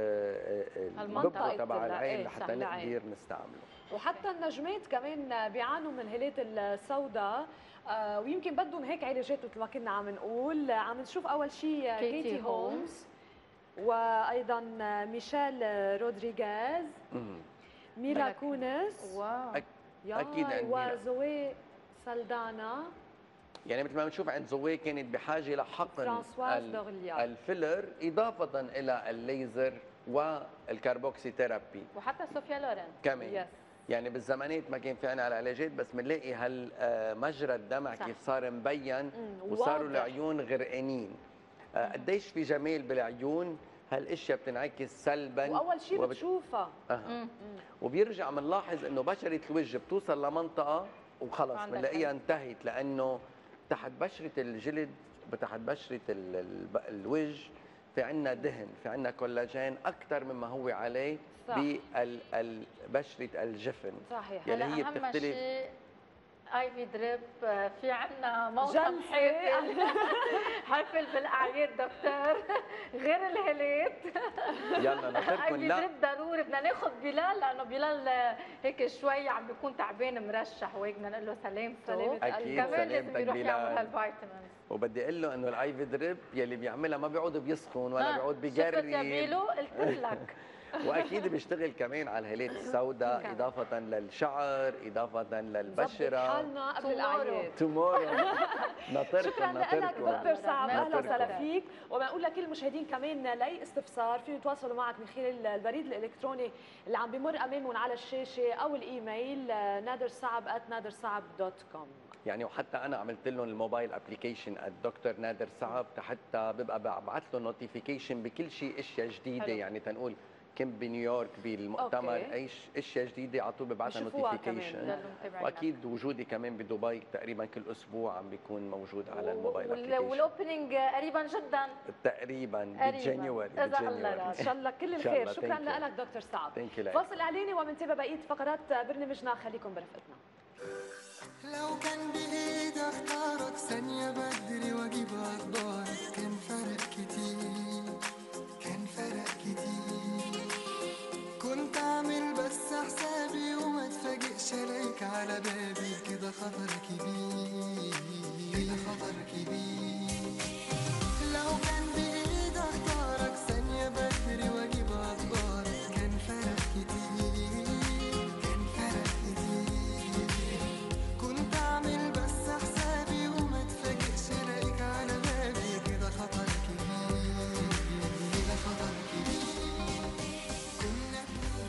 الببره تبع العين لحتى نقدر نستعمله. وحتى النجمات كمان بيعانوا من الهالات السوداء، آه ويمكن بدهم هيك علاجات مثل ما كنا عم نقول. عم نشوف اول شيء كيتي, كيتي هولمز، وايضا ميشيل رودريغيز، ميلا كونس، واو اكيد وزوي سالدانا. يعني مثل ما بنشوف عند زوي كانت بحاجه لحقن الفيلر اضافه الى الليزر والكاربوكسي ثيرابي، وحتى صوفيا لورين كمان. yes. يعني بالزمانات ما كان في عنا العلاجات، بس بنلاقي هالمجرى الدمع كيف صار مبين وصاروا العيون غرقانين. قديش في جمال بالعيون، هالاشياء بتنعكس سلبا واول شيء بتشوفها. أه. وبيرجع بنلاحظ انه بشره الوجه بتوصل لمنطقه وخلص بنلاقيها انتهت، لانه تحت بشره الجلد وتحت بشره الوجه في عندنا دهن، في عندنا كولاجين اكثر مما هو عليه ببشره الجفن. صحيح. اللي هي بتختلف. اي في دريب، في عندنا موسم حفل حفل بالاعياد دكتور غير الهلات. يلا ناخذكم. اي في دريب ضروري بدنا ناخذ بلال، لانه بلال هيك شوي عم بيكون تعبان مرشح وهيك بدنا نقول له سلامته. اكيد كمان لازم يروح يعمل هالفيتامينز. وبدي اقول له انه الاي في دريب يلي بيعملها ما بيقعد بيسخن ولا بيقعد بيجري. شفت يا بيلو قلت لك. واكيد بيشتغل كمان على الهالات السوداء، اضافه للشعر، اضافه للبشره. حالنا قبل الاعياد. تومورو. ناطركم شكرا لك دكتور صعب، اهلا وسهلا فيك. وبنقول لكل المشاهدين كمان لاي استفسار فيهم يتواصلوا معك من خلال البريد الالكتروني اللي عم بمر امامهم على الشاشه، او الايميل نادر صعب آت نادر صعب دوت كوم. يعني وحتى انا عملت لهم الموبايل ابلكيشن الدكتور نادر صعب، حتى ببقى ببعث لهم نوتيفيكيشن بكل شيء اشياء جديده. حلو. يعني تنقول كنت بنيويورك بالمؤتمر، اي اشياء جديده على طول ببعثها نوتيفيكيشن. واكيد وجودي كمان بدبي تقريبا كل اسبوع عم بيكون موجود على الموبايل ابلكيشن. والاوبننج قريبا جدا تقريبا بجانيوري. اذا الله ان شاء الله كل الخير. شكرا لك دكتور صعب. فاصل اعلاني ومنتابع بقيه فقرات برنامجنا، خليكم برفقتنا. لو كان بايدي اختارك ثانيه بدري واجيب اخبارك، كان فرق كتير، كان فرق كتير. كنت اعمل بس حسابي وما اتفاجئش الاقيك على بابي، كده خطر كبير، كده خطر كبير. لو كان بايدي اختارك ثانيه بدري واجيب اخبارك، كان فرق كتير، كان فرق كتير. كنت اعمل بس حسابي وما اتفاجئش الاقيك على بابي، كده خطر كبير، كده خطر كبير. كنا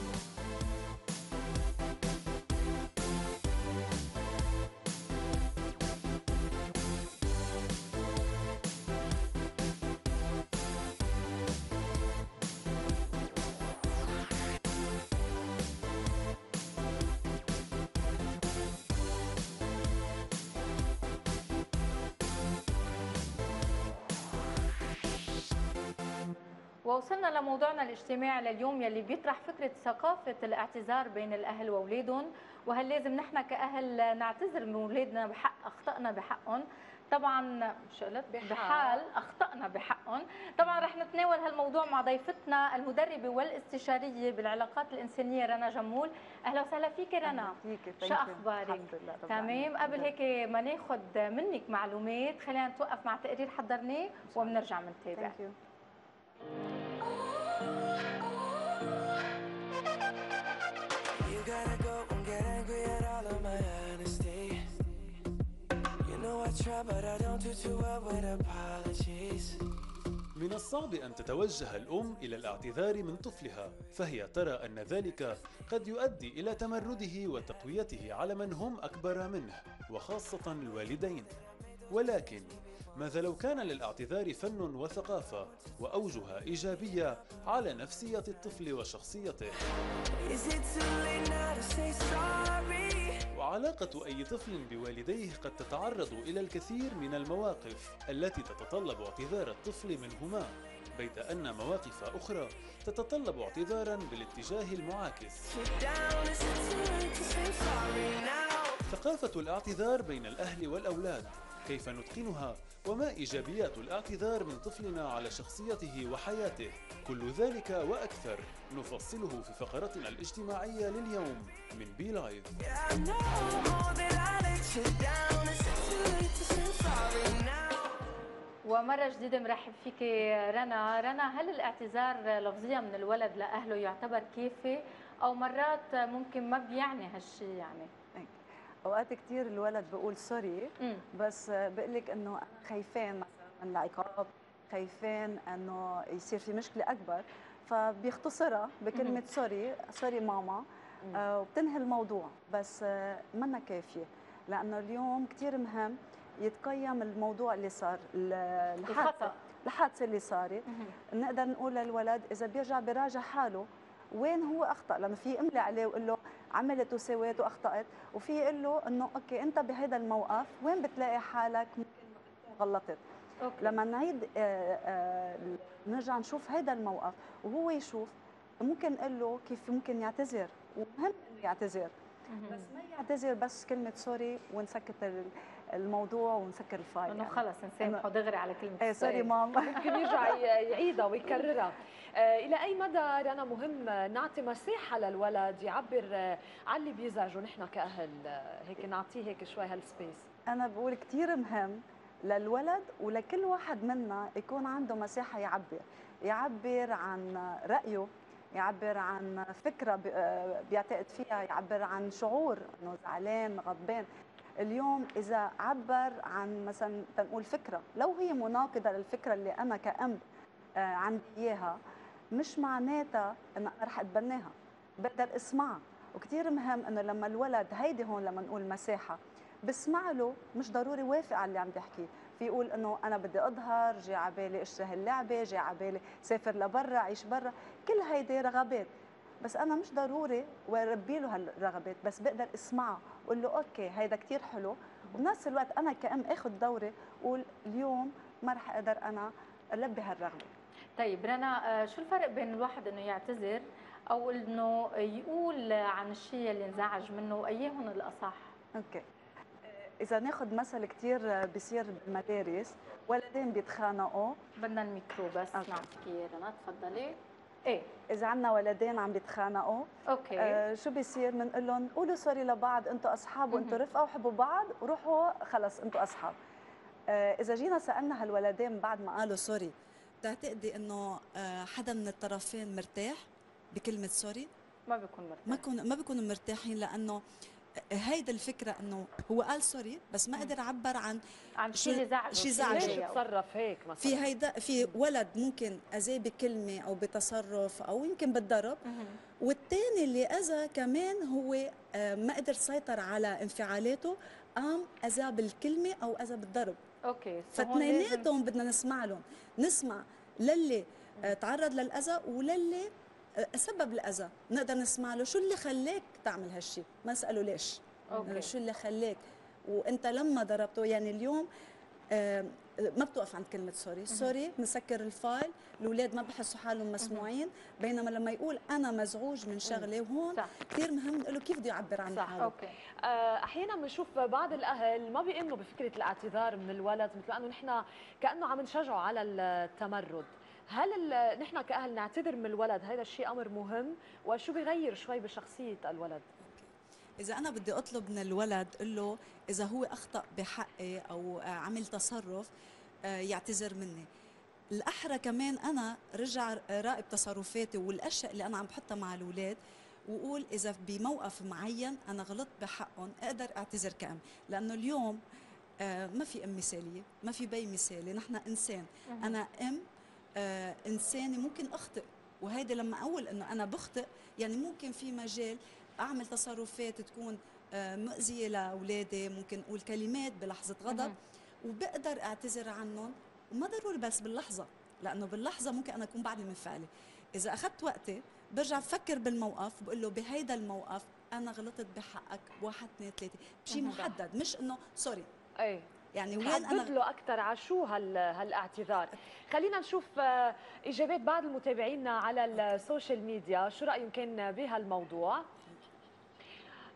ووصلنا لموضوعنا الاجتماعي لليوم يلي بيطرح فكرة ثقافة الاعتذار بين الأهل وأولادهم، وهل لازم نحن كأهل نعتذر من أولادنا بحق أخطأنا بحقهم؟ طبعا شو قلت؟ بحال أخطأنا بحقهم. طبعا رح نتناول هالموضوع مع ضيفتنا المدربة والاستشارية بالعلاقات الإنسانية رنا جمول. أهلا وسهلا فيك رنا. شو أخبارك؟ تمام. قبل هيك ما ناخذ منك معلومات خلينا نتوقف مع تقرير حضرناه وبنرجع بنتابع. You gotta go and get angry at all of my honesty. You know I try but I don't do too well with apologies. من الصعب أن تتوجه الأم إلى الاعتذار من طفلها، فهي ترى أن ذلك قد يؤدي إلى تمرده وتقويته على من هم أكبر منه، وخاصة الوالدين. ولكن ماذا لو كان للاعتذار فن وثقافة وأوجه إيجابية على نفسية الطفل وشخصيته؟ وعلاقة أي طفل بوالديه قد تتعرض إلى الكثير من المواقف التي تتطلب اعتذار الطفل منهما، بيد أن مواقف أخرى تتطلب اعتذارا بالاتجاه المعاكس. ثقافة الاعتذار بين الأهل والأولاد، كيف نتقنها وما إيجابيات الاعتذار من طفلنا على شخصيته وحياته؟ كل ذلك وأكثر نفصله في فقرتنا الاجتماعية لليوم من بي لايف. ومرة جديدة مرحب فيك رنا. رنا، هل الاعتذار لفظيا من الولد لأهله يعتبر كيفي أو مرات ممكن ما بيعني هالشي؟ يعني اوقات كثير الولد بيقول سوري، بس بقول لك انه انا خايفان مثلا من العقاب، خايفان انه يصير في مشكله اكبر، فبيختصرها بكلمه سوري، سوري ماما، آه وبتنهي الموضوع. بس آه منا كافيه، لانه اليوم كثير مهم يتقيم الموضوع اللي صار، الحادثه الحادثه اللي صارت. نقدر نقول للولد اذا بيرجع بيراجع حاله وين هو اخطا، لانه في املي عليه ويقول له عملت وسويت واخطات، وفي يقول له انه اوكي انت بهذا الموقف وين بتلاقي حالك ممكن غلطت. أوكي. لما نعيد آآ آآ نرجع نشوف هذا الموقف وهو يشوف، ممكن نقول له كيف ممكن يعتذر، ومهم انه يعتذر، بس ما يعتذر بس كلمه سوري ونسكت الموضوع ونسكر الفايل، انه يعني خلص نسامحه دغري على كلمه ايه سوري ماما. ممكن يرجع يعيدها ويكررها. آه الى اي مدى رنا مهم نعطي مساحه للولد يعبر عن اللي بيزعجه؟ نحن كاهل هيك نعطيه هيك شوي هالسبيس. انا بقول كثير مهم للولد ولكل واحد منا يكون عنده مساحه يعبر، يعبر عن رايه، يعبر عن فكره بيعتقد فيها، يعبر عن شعور انه زعلان غضبان. اليوم اذا عبر عن مثلا تنقول فكره لو هي مناقضه للفكره اللي انا كأم عندي اياها، مش معناتها ان انا رح اتبناها، بقدر اسمعها. وكثير مهم انه لما الولد هيدي هون لما نقول مساحه بسمع له، مش ضروري وافق على اللي عم بيحكيه، في يقول انه انا بدي اظهر، جاي على بالي اشتري هاللعبه، جاي على بالي سافر لبرا، عيش برا، كل هيدي رغبات، بس انا مش ضروري وربي له هالرغبات، بس بقدر اسمعها واقول له اوكي هيدا كثير حلو، وبنفس الوقت انا كأم اخذ دوري واقول اليوم ما رح اقدر انا البي هالرغبه. طيب رنا، شو الفرق بين الواحد انه يعتذر او انه يقول عن الشيء اللي انزعج منه، ايهن الاصح؟ اوكي، اذا ناخذ مثل كثير بيصير بالمدارس، ولدين بيتخانقوا. بدنا الميكرو بس نعطيكي رنا، تفضلي. ايه، اذا عندنا ولدين عم بيتخانقوا، اوكي، آه شو بيصير؟ بنقول لهم قولوا سوري لبعض، انتم اصحاب وانتم رفقه وحبوا بعض وروحوا خلص انتم اصحاب. آه اذا جينا سالنا هالولدين بعد ما قالوا سوري، بتعتقدي انه آه حدا من الطرفين مرتاح بكلمه سوري؟ ما بيكون مرتاح، ما بيكون ما بيكونوا مرتاحين، لانه هيدا الفكره انه هو قال سوري بس ما قدر يعبر عن عن شيء اللي زعجه، شيء زعجه، ليش تصرف هيك مثلا. في هيدا في ولد ممكن اذاه بكلمه او بتصرف او يمكن بالضرب، والثاني اللي اذى كمان هو ما قدر يسيطر على انفعالاته، قام اذاه بالكلمه او اذى بالضرب. اوكي، فاثنيناتهم بدنا نسمع لهم، نسمع للي تعرض للاذى وللي سبب الاذى، نقدر نسمع له شو اللي خلاك تعمل هالشيء، ما نساله ليش. أوكي. شو اللي خلاك وانت لما ضربته. يعني اليوم آه ما بتوقف عند كلمه سوري، سوري بنسكر الفايل، الاولاد ما بحسوا حالهم مسموعين، بينما لما يقول انا مزعوج من شغله، وهون كثير مهم نقول له كيف بده يعبر عن حاله. اوكي. احيانا بنشوف بعض الاهل ما بيؤمنوا بفكره الاعتذار من الولد، مثل انه نحن كانه عم نشجعه على التمرد. هل نحن كأهل نعتذر من الولد هذا الشيء أمر مهم، وشو بيغير شوي بشخصية الولد؟ إذا أنا بدي أطلب من الولد قل له إذا هو أخطأ بحقي أو عمل تصرف يعتذر مني، الأحرى كمان أنا رجع راقب تصرفاتي والأشياء اللي أنا عم بحطها مع الأولاد، وقول إذا بموقف معين أنا غلطت بحقهم أقدر أعتذر كأم، لأنه اليوم ما في أم مثالية، ما في بي مثالي، نحن إنسان. أنا أم آه إنساني ممكن أخطئ، وهيدا لما أقول إنه أنا بخطئ يعني ممكن في مجال أعمل تصرفات تكون آه مؤذية لأولادي، ممكن أقول كلمات بلحظة غضب وبقدر أعتذر عنهم، وما ضروري بس باللحظة، لأنه باللحظة ممكن أنا أكون بعدني منفعلة. إذا أخذت وقتي برجع بفكر بالموقف، بقول له بهيدا الموقف أنا غلطت بحقك واحد اثنين ثلاثة، بشيء محدد، مش إنه سوري. أي يعني وين انا له اكثر على شو هال هالاعتذار. خلينا نشوف اجابات بعض المتابعين على السوشيال ميديا، شو رايهم كان بهالموضوع.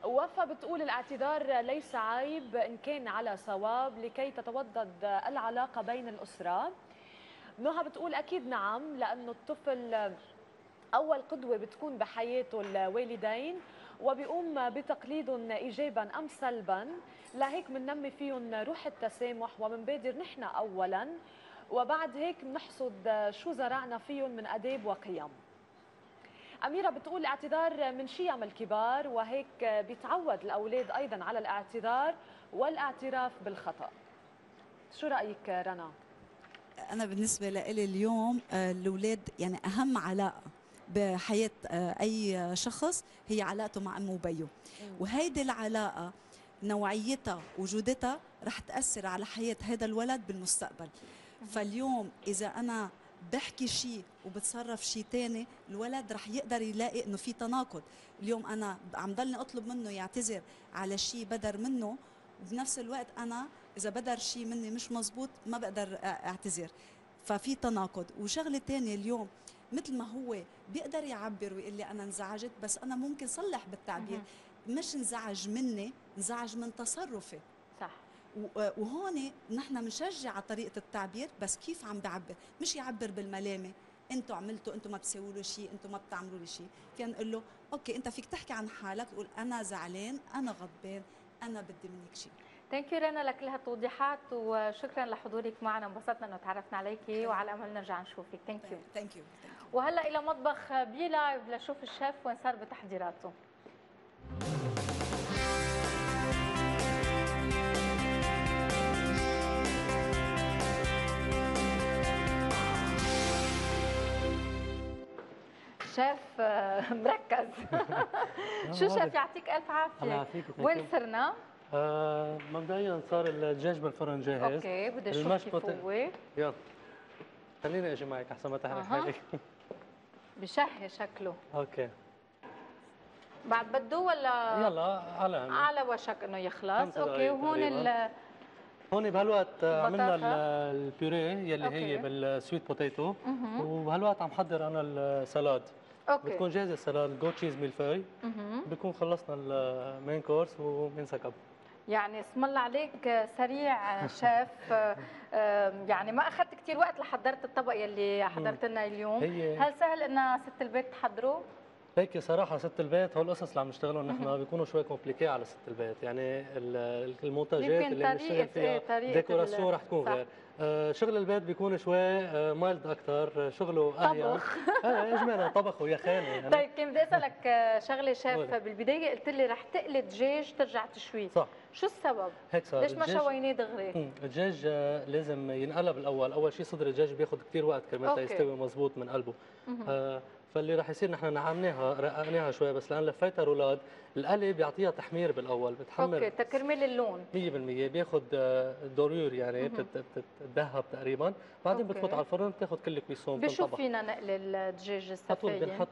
وفا بتقول الاعتذار ليس عيب إن كان على صواب لكي تتوضد العلاقة بين الأسرة. نهى بتقول أكيد نعم، لأنه الطفل أول قدوة بتكون بحياته الوالدين وبيقوم بتقليدهم إيجابا أم سلبا، لهيك بننمي فيهم روح التسامح وبنبادر نحن أولا، وبعد هيك بنحصد شو زرعنا فيهم من آداب وقيم. أميرة بتقول الاعتذار من شيم الكبار، وهيك بيتعود الأولاد أيضا على الاعتذار والاعتراف بالخطأ. شو رأيك رنا؟ أنا بالنسبة لي اليوم الأولاد يعني أهم علاقة بحياة أي شخص هي علاقته مع أمه وبيه، وهيدي العلاقة نوعيتها وجودتها رح تأثر على حياة هذا الولد بالمستقبل. فاليوم إذا أنا بحكي شيء وبتصرف شيء تاني، الولد رح يقدر يلاقي انه في تناقض. اليوم انا عم ضلني اطلب منه يعتذر على شيء بدر منه، وبنفس الوقت انا اذا بدر شيء مني مش مزبوط ما بقدر اعتذر، ففي تناقض. وشغله تانية اليوم مثل ما هو بيقدر يعبر ويقول لي انا انزعجت، بس انا ممكن صلح بالتعبير، مش انزعج مني، انزعج من تصرفي. صح. وهون نحن بنشجع على طريقه التعبير، بس كيف عم بعبر، مش يعبر بالملامه، انتوا عملتوا، انتوا ما بتسووا له شيء، انتوا ما بتعملوا لي شيء. فينا نقول له اوكي انت فيك تحكي عن حالك، تقول انا زعلان، انا غضبان، انا بدي منك شيء. ثانك يو رنا لكل هالتوضيحات، وشكرا لحضورك معنا، انبسطنا انه تعرفنا عليكي، وعلى امل نرجع نشوفك. ثانك يو. ثانك يو. وهلا الى مطبخ بي لايف لشوف الشيف وين صار بتحضيراته. شيف مركز. شو شيف يعطيك الف عافيه. وين صرنا؟ آه مبدئيا صار الدجاج بالفرن جاهز. اوكي بدي اشوف كيف هو. يلا خليني اجي معك احسن ما تحرك حالك. بشهي شكله. اوكي بعد بده ولا؟ يلا على على وشك انه يخلص. اوكي وهون ال هون بهالوقت عملنا البيوريه يلي أوكي. هي بالسويت بوتيتو، وبهالوقت عم حضر انا السلاد. أوكي. بتكون جاهزه السلاد جو تشيز ميلفوي، بكون خلصنا المين كورس وبنسكب. يعني اسم الله عليك سريع شيف. يعني ما اخذت كثير وقت لحضرت الطبق يلي حضرت لنا اليوم. هل سهل ان ست البيت تحضره؟ هيك صراحة ست البيت هول القصص اللي عم نشتغلهم نحن بيكونوا شوي كومبليكي على ست البيت، يعني المنتجات اللي بنشتغل فيها ديكوراسيون رح تكون غير. آه شغل البيت بيكون شوي آه مايلد أكثر، شغله أهين. طبخ. آه إجمالا طبخ ويا خانة يعني. طيب كان بدي أسألك شغلة شيف، بالبداية قلت لي رح تقلي دجاج ترجع تشويه. صح. شو السبب؟ هيك صار. ليش ما شويناه دغري؟ الدجاج لازم ينقلب الأول، أول شيء صدر الدجاج بياخذ كثير وقت كرمال يستوي مزبوط من قلبه. آه فاللي رح يصير نحن نعمناها رققناها شوي، بس لان لفيتها رولاد القلي بيعطيها تحمير بالاول، بتحمر اوكي تكرمل اللون مية بالمية، بياخذ دوريور يعني بتتذهب تقريبا، بعدين بتفوت على الفرن بتاخذ كل كويسون. بشو فينا نقل الدجاج السفاين؟ بنحط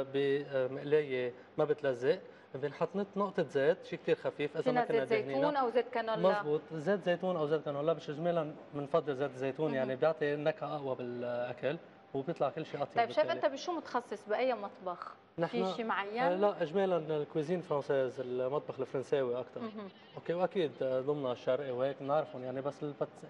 بمقلايه ما بتلزق، بنحط نقطة زيت شيء كثير خفيف اذا ما كنا زيت زيتون او زيت كانولا. مزبوط، زيت زيتون او زيت كانولا، بس اجمالا بنفضل زيت الزيتون يعني بيعطي نكهة اقوى بالاكل وبيطلع كل شيء اطيب. طيب شيف انت بشو متخصص باي مطبخ؟ في شيء معين؟ لا اجمالا الكوزين فرانسيز، المطبخ الفرنساوي اكثر. اوكي واكيد ضمن الشرقي وهيك بنعرفهم يعني، بس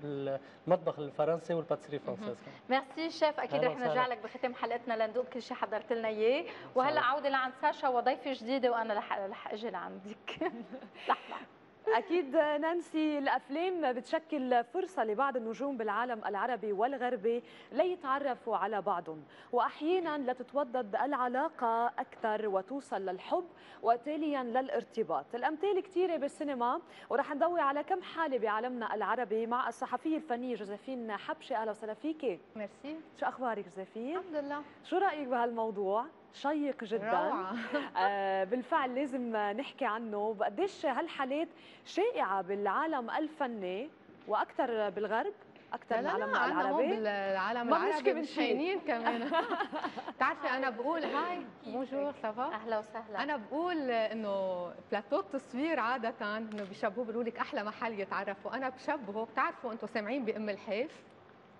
المطبخ الفرنسي والباتسري فرانسيز. ميرسي شيف، اكيد رح نرجع لك بختام حلقتنا لندوق كل شيء حضرت لنا اياه، وهلا عوده لعند ساشا وضيفه جديده وانا رح رح اجي لعندك. لحظه. أكيد نانسي، الأفلام بتشكل فرصة لبعض النجوم بالعالم العربي والغربي ليتعرفوا على بعضهم، وأحيانا لتتوضد العلاقة أكثر وتوصل للحب وتاليا للارتباط. الأمثال كثيرة بالسينما، ورح نضوي على كم حالة بعالمنا العربي مع الصحفية الفنية جوزيفين حبشي. أهلا وسهلا فيكي. ميرسي. شو أخبارك جوزيفين؟ الحمد لله. شو رأيك بهالموضوع؟ شيق جدا. روعة. آه بالفعل لازم نحكي عنه، بقديش هالحالات شائعة بالعالم الفني واكثر بالغرب اكثر من عالمنا العربي. بالعالم العربي مشينين كمان. بتعرفي انا بقول هاي بونجور سافا. اهلا وسهلا. انا بقول انه بلاتو التصوير عادة انه بيشبهوه، بيقولوا لك احلى محل يتعرفوا، انا بشبهه، بتعرفوا انتم سامعين بام الحيف؟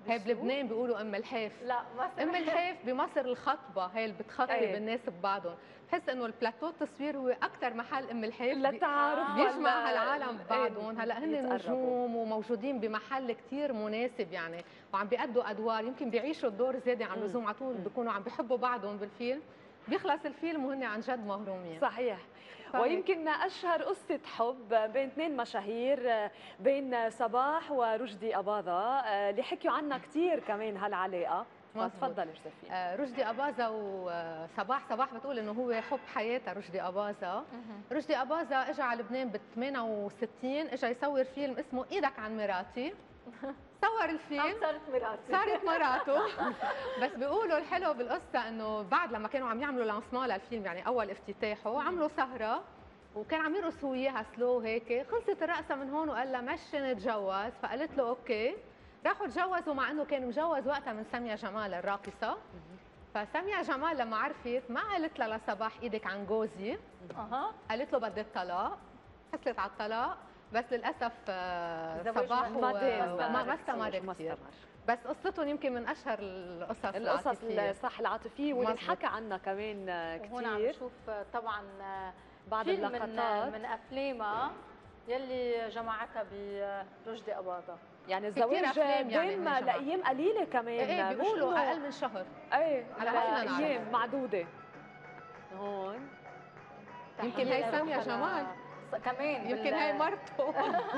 هي بلبنان بيقولوا ام الحيف. لا ما ام الحيف بمصر الخطبه، هي اللي بتخطب أيه. الناس ببعضهم. بحس انه البلاتو التصوير هو اكثر محل ام الحيف للتعارف بيجمع هالعالم ببعضهم. ايه هلا هن نجوم وموجودين بمحل كثير مناسب يعني، وعم بيأدوا ادوار يمكن بيعيشوا الدور زياده عن اللزوم، على طول بيكونوا عم بيحبوا بعضهم بالفيلم، بيخلص الفيلم وهن عن جد مهرومين. صحيح. صحيح. ويمكن اشهر قصه حب بين اثنين مشاهير، بين صباح ورشدي اباظه، اللي حكيوا عنها كثير كمان هالعلاقه. تفضل جوزيفين. آه رشدي اباظه وصباح. صباح بتقول انه هو حب حياتها رشدي اباظه. رشدي اباظه اجى على لبنان بال ثمانية وستين، اجى يصور فيلم اسمه ايدك عن مراتي. صور الفيلم صارت مراته صارت مراته بس بيقولوا الحلو بالقصه انه بعد لما كانوا عم يعملوا لانسمان للفيلم، يعني اول افتتاحه، عملوا سهره وكان عم يرقصوا وياها سلو هيك، خلصت الرقصه من هون وقال لها مشي نتجوز، فقالت له اوكي. راحوا تجوزوا مع انه كان مجوز وقتها من ساميه جمال الراقصه. فساميه جمال لما عرفت ما قالت لها لصباح ايدك عن جوزي، اها قالت له بدي الطلاق، حصلت على الطلاق. بس للاسف صباح ما ما ما استمر كثير، بس قصتهم يمكن من اشهر القصص القصص صح العاطفيه واللي حكى عنها كمان كثير. وهون عم نشوف طبعا بعض اللقطات من, من افلامها يلي جمعتها برشدي اباظه. يعني الزواج دايم يعني لايام قليله كمان. ايه بيقولوا اقل من شهر. ايه على ايام معدوده. هون يمكن هي ساميه جمال كمان يمكن هي مرته.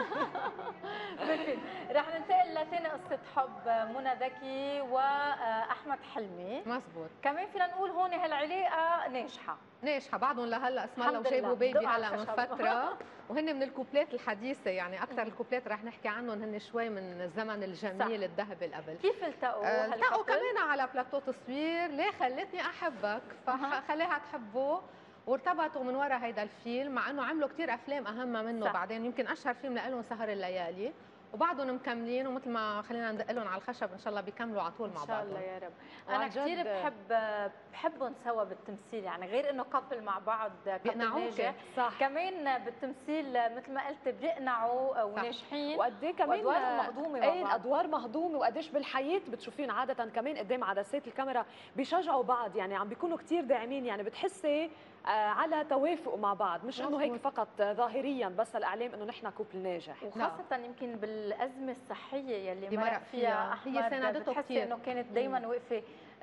رح ننتقل لثاني قصه حب منى ذكي واحمد حلمي. مزبوط. كمان فينا نقول هون هالعلاقه ناجحه ناجحه بعضهم لهلا، اسم الله وجابوا بيبي هلا من فتره، وهن من الكوبلات الحديثه، يعني اكثر الكوبلات رح نحكي عنهم هن شوي من الزمن الجميل الذهبي اللي قبل. كيف التقوا؟ التقوا كمان على بلاتو تصوير، ليه خلتني احبك فخليها تحبه، وارتبطوا من وراء هيدا الفيلم، مع انه عملوا كثير افلام اهم منه صح. بعدين يمكن اشهر فيلم لهم سهر الليالي، وبعضهم مكملين، ومثل ما خلينا ندق لهم على الخشب ان شاء الله بيكملوا على طول مع بعض. ان شاء الله يا رب. انا كثير بحب بحبهم سوا بالتمثيل، يعني غير انه كابل مع بعض بيقنعوك صح، كمان بالتمثيل مثل ما قلت بيقنعوا وناجحين، وقد ايه كمان ادوار مهضومه. ايه الادوار مهضومه، وقديش بالحياه بتشوفين عاده كمان قدام عدسات الكاميرا بيشجعوا بعض، يعني عم بيكونوا كثير داعمين، يعني بتحسي على توافق مع بعض، مش انه هيك فقط ظاهريا بس الاعلام انه نحن كوبل ناجح. وخاصه يمكن بالازمه الصحيه يلي مرق فيها احمد، هي ساندته كثير، انه كانت دائما واقفه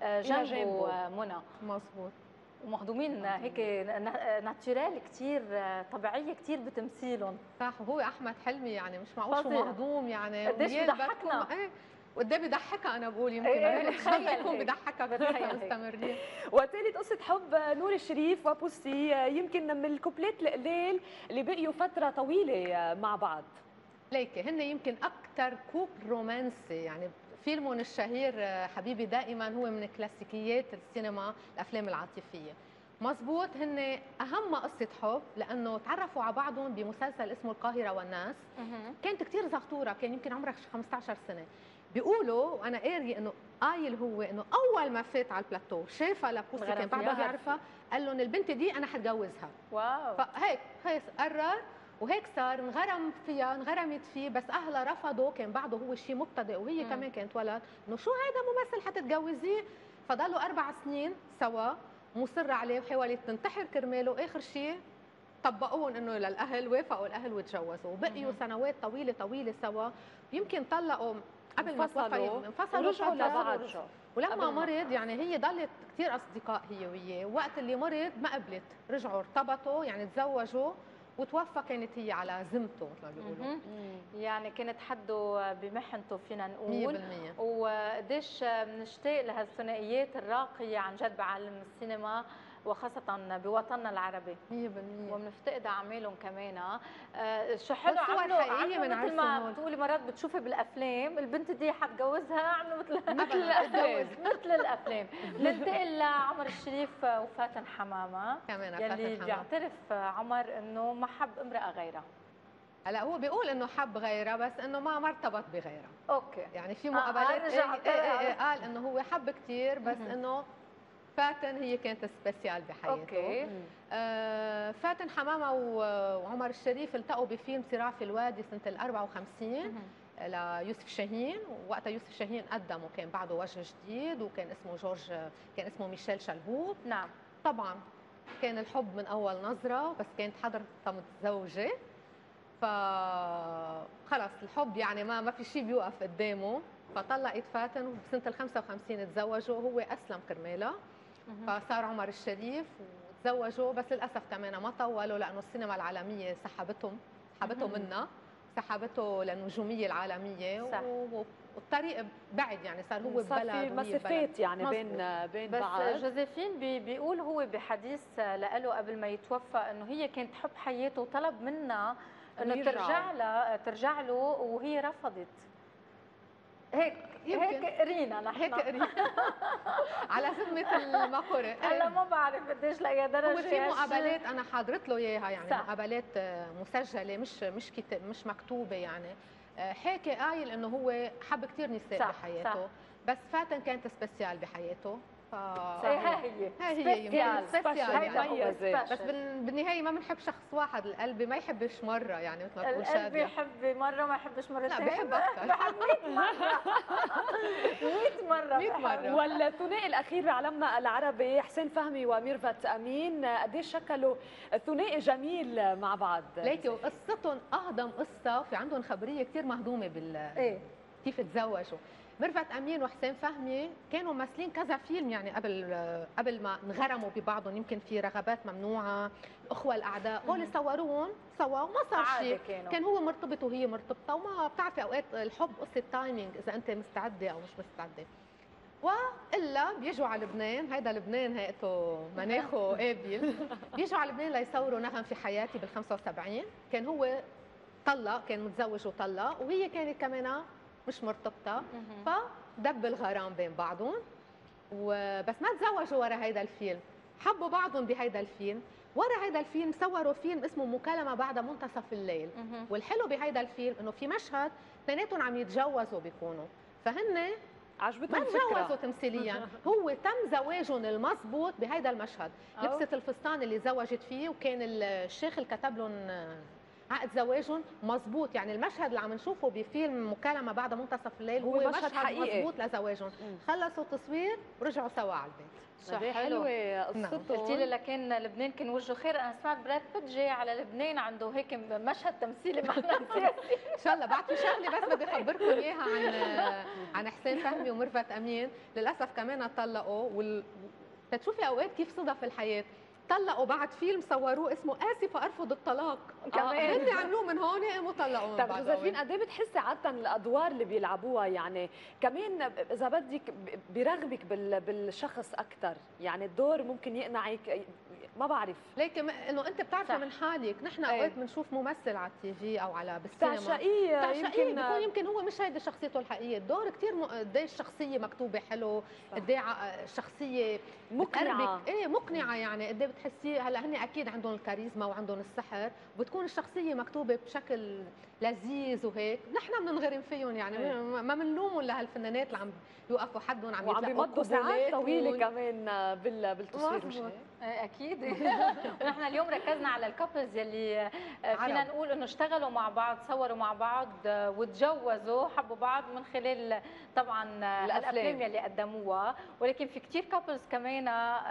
جنبه منى. مزبوط. ومهضومين هيك ناتشورال كثير، طبيعيه كثير بتمثيلهم. صح. وهو احمد حلمي يعني مش معقول شو مهضوم، يعني قديش بضحكنا. وقد ايه بضحكها، انا بقول يمكن يكون بضحكها مستمرين. وثالث قصه حب نور الشريف وبوسي، يمكن من الكوبلات القليل اللي بقيوا فتره طويله مع بعض. ليكي هن يمكن اكثر كوب رومانسي، يعني فيلمهم الشهير حبيبي دائما هو من كلاسيكيات السينما الافلام العاطفيه. مزبوط. هن اهم قصه حب لانه تعرفوا على بعضهم بمسلسل اسمه القاهره والناس. كانت كثير زغطوره، كان يمكن عمرها خمسة عشر سنه. بيقولوا وانا قاري انه قايل هو انه اول ما فات على البلاتو شافها لبوسي، كان بعدها بيعرفها، قال لهم البنت دي انا حتجوزها. واو. فهيك هيك قرر، وهيك صار، انغرم فيها، انغرمت فيه، بس اهلها رفضوا، كان بعده هو شيء مبتدئ وهي مم. كمان كانت ولد، انه شو هذا ممثل حتتجوزيه؟ فضلوا اربع سنين سوا مصره عليه، وحاولت تنتحر كرماله، اخر شيء طبقوهم انه للاهل، وافقوا الاهل وتجوزوا، وبقيوا سنوات طويله طويله سوا. يمكن طلقوا قبل ما توفى، انفصلوا ورجعوا لبعض. ولما مرض يعني هي ضلت كثير اصدقاء هي وياه، وقت اللي مرض ما قبلت، رجعوا ارتبطوا، يعني تزوجوا، وتوفى كانت هي على ذمته مثل ما بيقولوا. يعني كانت حده بمحنته فينا نقول مية بالمية. وقديش بنشتاق لهالثنائيات الراقيه عن جد بعالم السينما، وخاصة بوطننا العربي مية بالمية، وبنفتقد اعمالهم كمان. آه شو حلو عملوا حقيقيه من مثل ما بتقولي مرات بتشوفي بالافلام البنت دي حتجوزها، عملوا مثل مثل الافلام مثل الافلام. ننتقل لعمر الشريف وفاتن حمامه كمان، يلي بيعترف عمر انه ما حب امراه غيرها. هلا هو بيقول انه حب غيرها، بس انه ما ما ارتبط بغيرها. اوكي. يعني في مقابلات آه ايه ايه ايه قال انه هو حب كثير، بس انه فاتن هي كانت سبيسيال بحياته. اوكي. آه فاتن حمامه وعمر الشريف التقوا بفيلم صراع في الوادي سنه ال أربعة وخمسين. ليوسف شاهين، ووقتها يوسف شاهين قدم وكان بعده وجه جديد وكان اسمه جورج، كان اسمه ميشيل شلهوب. نعم. طبعا كان الحب من اول نظره، بس كانت حضرتها متزوجه، فخلص الحب يعني ما ما في شيء بيوقف قدامه، فطلقت فاتن وبسنه ال خمسة وخمسين تزوجوا، وهو اسلم كرمالها، فصار عمر الشريف وتزوجوا، بس للاسف كمان ما طولوا لانه السينما العالميه سحبتهم سحبته منا، سحبته للنجوميه العالميه. صح. والطريق بعد يعني صار هو ببلد، صار في مسافات يعني مزبوط. بين بين بس بعض. بس جوزيفين بي بيقول هو بحديث له قبل ما يتوفى انه هي كانت حب حياته وطلب منها انه ترجع له ترجع له وهي رفضت. هيك هيك قرينا نحن، هيك قرينا على ذمه المقرئ. هلا ما بعرف قديش لاي درجه. هو في مقابلات انا حاضرت له اياها يعني، صح. مقابلات مسجله مش مش كتاب مش مكتوبه يعني، حكي قايل انه هو حب كثير نساء صح بحياته. صح. بس فاتن كانت سبيسيال بحياته. ف ها هي ها هي سبيسيال يعني، بس بالنهايه ما بنحب شخص واحد، القلب ما يحبش مره يعني مثل ما تقول شاديه. القلب يحب مره ما يحبش مرتين. لا بحب اكثر، بحب مية مره مية مره مية مره. والثنائي الاخير بعالمنا العربي حسين فهمي وميرفت امين، قديش شكلوا ثنائي جميل مع بعض؟ ليكي قصتهم اهضم قصه، في عندهم خبريه كثير مهضومه بال ايه كيف تزوجوا. ميرفت امين وحسين فهمي كانوا ممثلين كذا فيلم يعني قبل قبل ما انغرموا ببعضهم، يمكن في رغبات ممنوعه، اخوه الاعداء، هول صوروهم سوا وما صار شيء، كان هو مرتبط وهي مرتبطه، وما بتعرفي اوقات الحب قصه تايمينج، اذا انت مستعده او مش مستعده. والا بيجوا على لبنان، هيدا لبنان هيئته مناخه قابل، بيجوا على لبنان ليصوروا نغم في حياتي بال خمسة وسبعين، كان هو طلق، كان متزوج وطلق، وهي كانت كمان مش مرتبطه، فدب الغرام بين بعضهم، وبس ما تزوجوا ورا هيدا الفيلم، حبوا بعضهم بهيدا الفيلم، ورا هيدا الفيلم صوروا فيلم اسمه مكالمه بعد منتصف الليل، والحلو بهيدا الفيلم انه في مشهد اثنيناتهم عم يتجوزوا بيكونوا، فهن عجبتهم ما تجوزوا تمثيليا، هو تم زواجهم المضبوط بهيدا المشهد، لبست الفستان اللي زوجت فيه، وكان الشيخ اللي كتب لهم عقد زواجهم مزبوط، يعني المشهد اللي عم نشوفه بفيلم مكالمة بعد منتصف الليل هو, هو مشهد حقيقي مزبوط لزواجهم. خلصوا تصوير ورجعوا سوا على البيت. حلوه قصته. قلتي لي لكن لبنان كان وجهه خير، انا سمعت براد بيت جاي على لبنان عنده هيك مشهد تمثيلي معنا سياسي. ان شاء الله بعد في شغله بس بدي اخبركم اياها عن عن حسين فهمي وميرفت امين، للاسف كمان طلقوا، وال... تشوفي اوقات كيف صدف الحياه، طلقوا بعد فيلم صوروه اسمه اسفه ارفض الطلاق، كمان هن عملوه من هون قاموا طلقوا من بعض. طيب جوزيفين قد ايه بتحسي عاده الادوار اللي بيلعبوها يعني كمان اذا بدك بيرغبك بالشخص اكثر، يعني الدور ممكن يقنعك، ما بعرف ليك انه انت بتعرفي من حالك، نحن اوقات بنشوف ممثل على التي في او على بالسينما تعشقيه يمكن بيكون يمكن هو مش هيدي شخصيته الحقيقيه، الدور كثير قد ايه الشخصيه مكتوبه حلو، قد ايه الشخصيه مقنعه، ايه مقنعه يعني قد ايه بتحسيه. هلا هن اكيد عندهم الكاريزما وعندهم السحر، وبتكون الشخصيه مكتوبه بشكل لذيذ وهيك، نحن بننغرم فيهم يعني ايه. ما بنلومهم لهالفنانات اللي عم يوقفوا حدهم عم يطلعوا بيمضوا ساعات طويله و... كمان بالتصوير، مش اكيد. نحن اليوم ركزنا على الكابلز يلي فينا نقول انه اشتغلوا مع بعض، صوروا مع بعض وتجوزوا، حبوا بعض من خلال طبعا الافلام يلي قدموها، ولكن في كثير كابلز كمان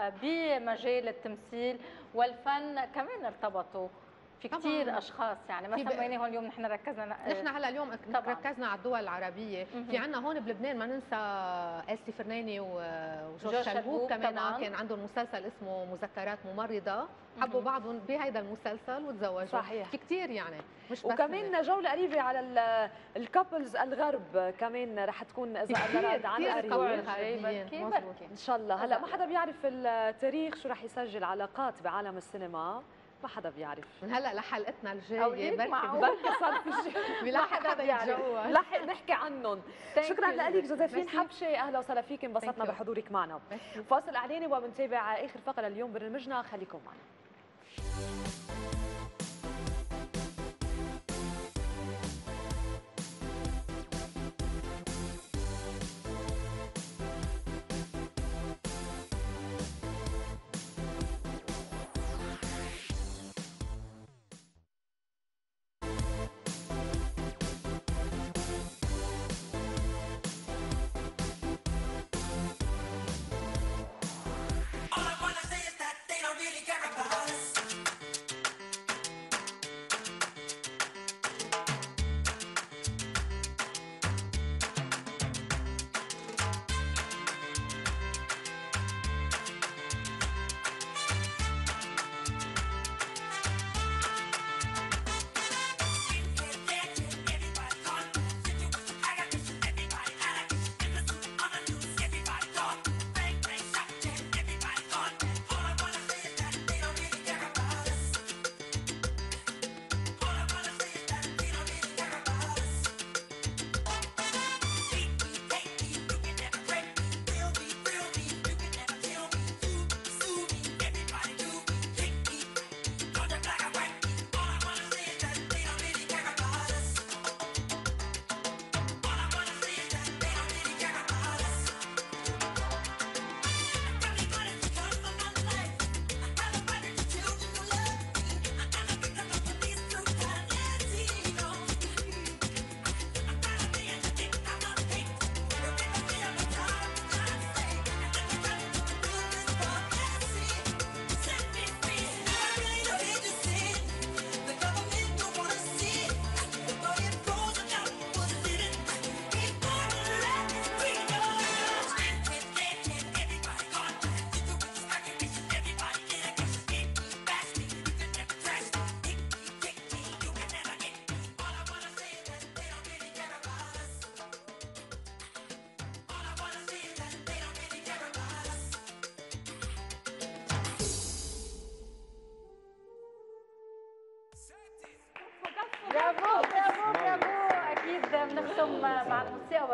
بمجال التمثيل والفن كمان ارتبطوا في كثير اشخاص، يعني ما سميناهم اليوم، نحن ركزنا نحن هلا اليوم طبعا ركزنا على الدول العربيه. مم. في عندنا هون بلبنان ما ننسى إلسي فرناني وجورج شلهوب كمان طبعاً. كان عندهم مسلسل اسمه مذكرات ممرضه، حبوا بعضهم بهيدا المسلسل وتزوجوا. صحيح. في كثير يعني مش بس وكمان جوله قريبه على الكابلز الغرب كمان رح تكون اذا قررت عن قريب ان شاء الله. هلا ما حدا بيعرف التاريخ شو رح يسجل علاقات بعالم السينما، ما حدا بيعرف من هلا لحلقتنا الجايه، بركي بركي صار في شيء ما حدا بيعرف، لحق نحكي عنهم. شكرا لك جوزيفين حبشه، اهلا وسهلا فيك، انبسطنا بحضورك معنا. فاصل اعلاني وبنتابع اخر فقره اليوم برنامجنا، خليكم معنا.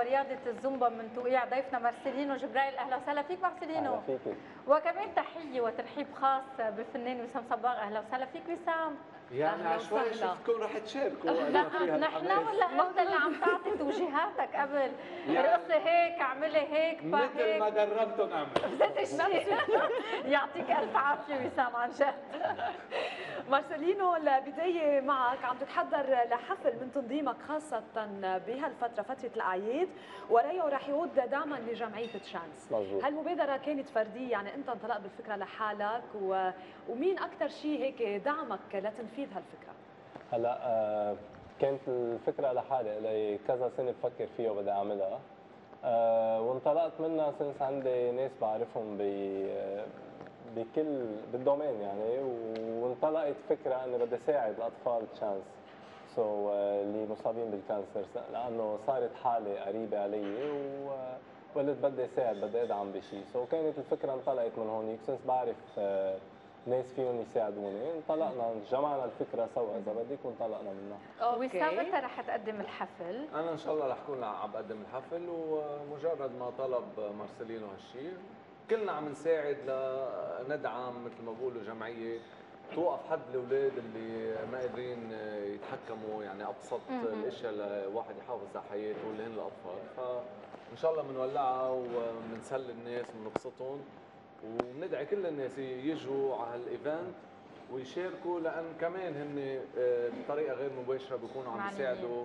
ورياضه الزومبا من توقيع ضيفنا مارسيلينو جبرائيل. اهلا وسهلا فيك مارسيلينو. اهلا فيك. وكمان تحيه وترحيب خاص بالفنان وسام صباغ. اهلا وسهلا فيك وسام. يعني عشوائي شفتكم رح تشاركوا. لا نحن ولا انت اللي عم تعطي توجيهاتك قبل، رقصي هيك اعملي هيك با هيك مثل ما دربتهم اعمل. ذات الشيء. يعطيك الف عافيه وسام عن جد. مارسيلينو، البدايه معك، عم تتحضر لحفل من تنظيمك خاصه بهالفتره، فتره الاعياد، وريه رح يعود دعما لجمعيه تشانس. هالمبادره كانت فرديه، يعني انت انطلق بالفكره لحالك، و... ومين اكثر شيء هيك دعمك لتنفيذ هالفكره؟ هلا آه كانت الفكره لحالي، لي كذا سنه بفكر فيها وبدي اعملها، آه وانطلقت منها سنس عندي ناس بعرفهم ب بكل بالدومين يعني، وانطلقت فكره اني بدي ساعد الاطفال تشانس سو so, uh, اللي مصابين بالكانسر، لانه صارت حاله قريبه علي وقلت بدي ساعد، بدي ادعم بشيء. سو so, كانت الفكره انطلقت من هونيك، سنس بعرف uh, ناس فيهم يساعدوني، انطلقنا جمعنا الفكره سوا اذا بدك وانطلقنا منها. وسام متى رح تقدم الحفل؟ انا ان شاء الله رح اكون عم بقدم الحفل، ومجرد ما طلب مارسيلينو هالشيء كلنا عم نساعد لندعم مثل ما بقولوا جمعيه توقف حد الاولاد اللي ما قادرين يتحكموا، يعني ابسط الاشياء لواحد يحافظ على حياته اللي هن الاطفال. فان شاء الله بنولعها وبنسلي الناس وبنبسطهم، وبندعي كل الناس يجوا على هالايفنت ويشاركوا، لان كمان هن بطريقه غير مباشره بيكونوا عم يساعدوا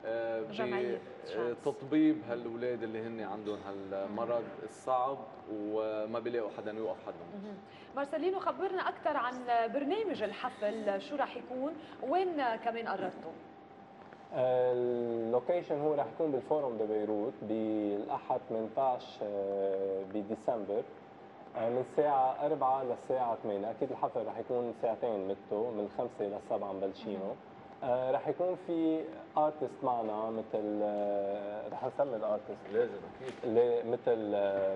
بتطبيب هالاولاد اللي هن عندهم هالمرض الصعب وما بيلاقوا حدا يوقف حدهم. مارسيلينو، خبرنا اكثر عن برنامج الحفل، شو راح يكون وين كمان قررتوا؟ اللوكيشن هو راح يكون بالفورم ببيروت بالاحد ثمانية عشر بديسمبر من الساعة أربعة للساعة ثمانية. أكيد الحفل رح يكون ساعتين متو، من خمسة لسبعة مبلشينه. آه رح يكون في ارتست معنا، مثل آه رح نسمي الارتست لازم اكيد مثل آه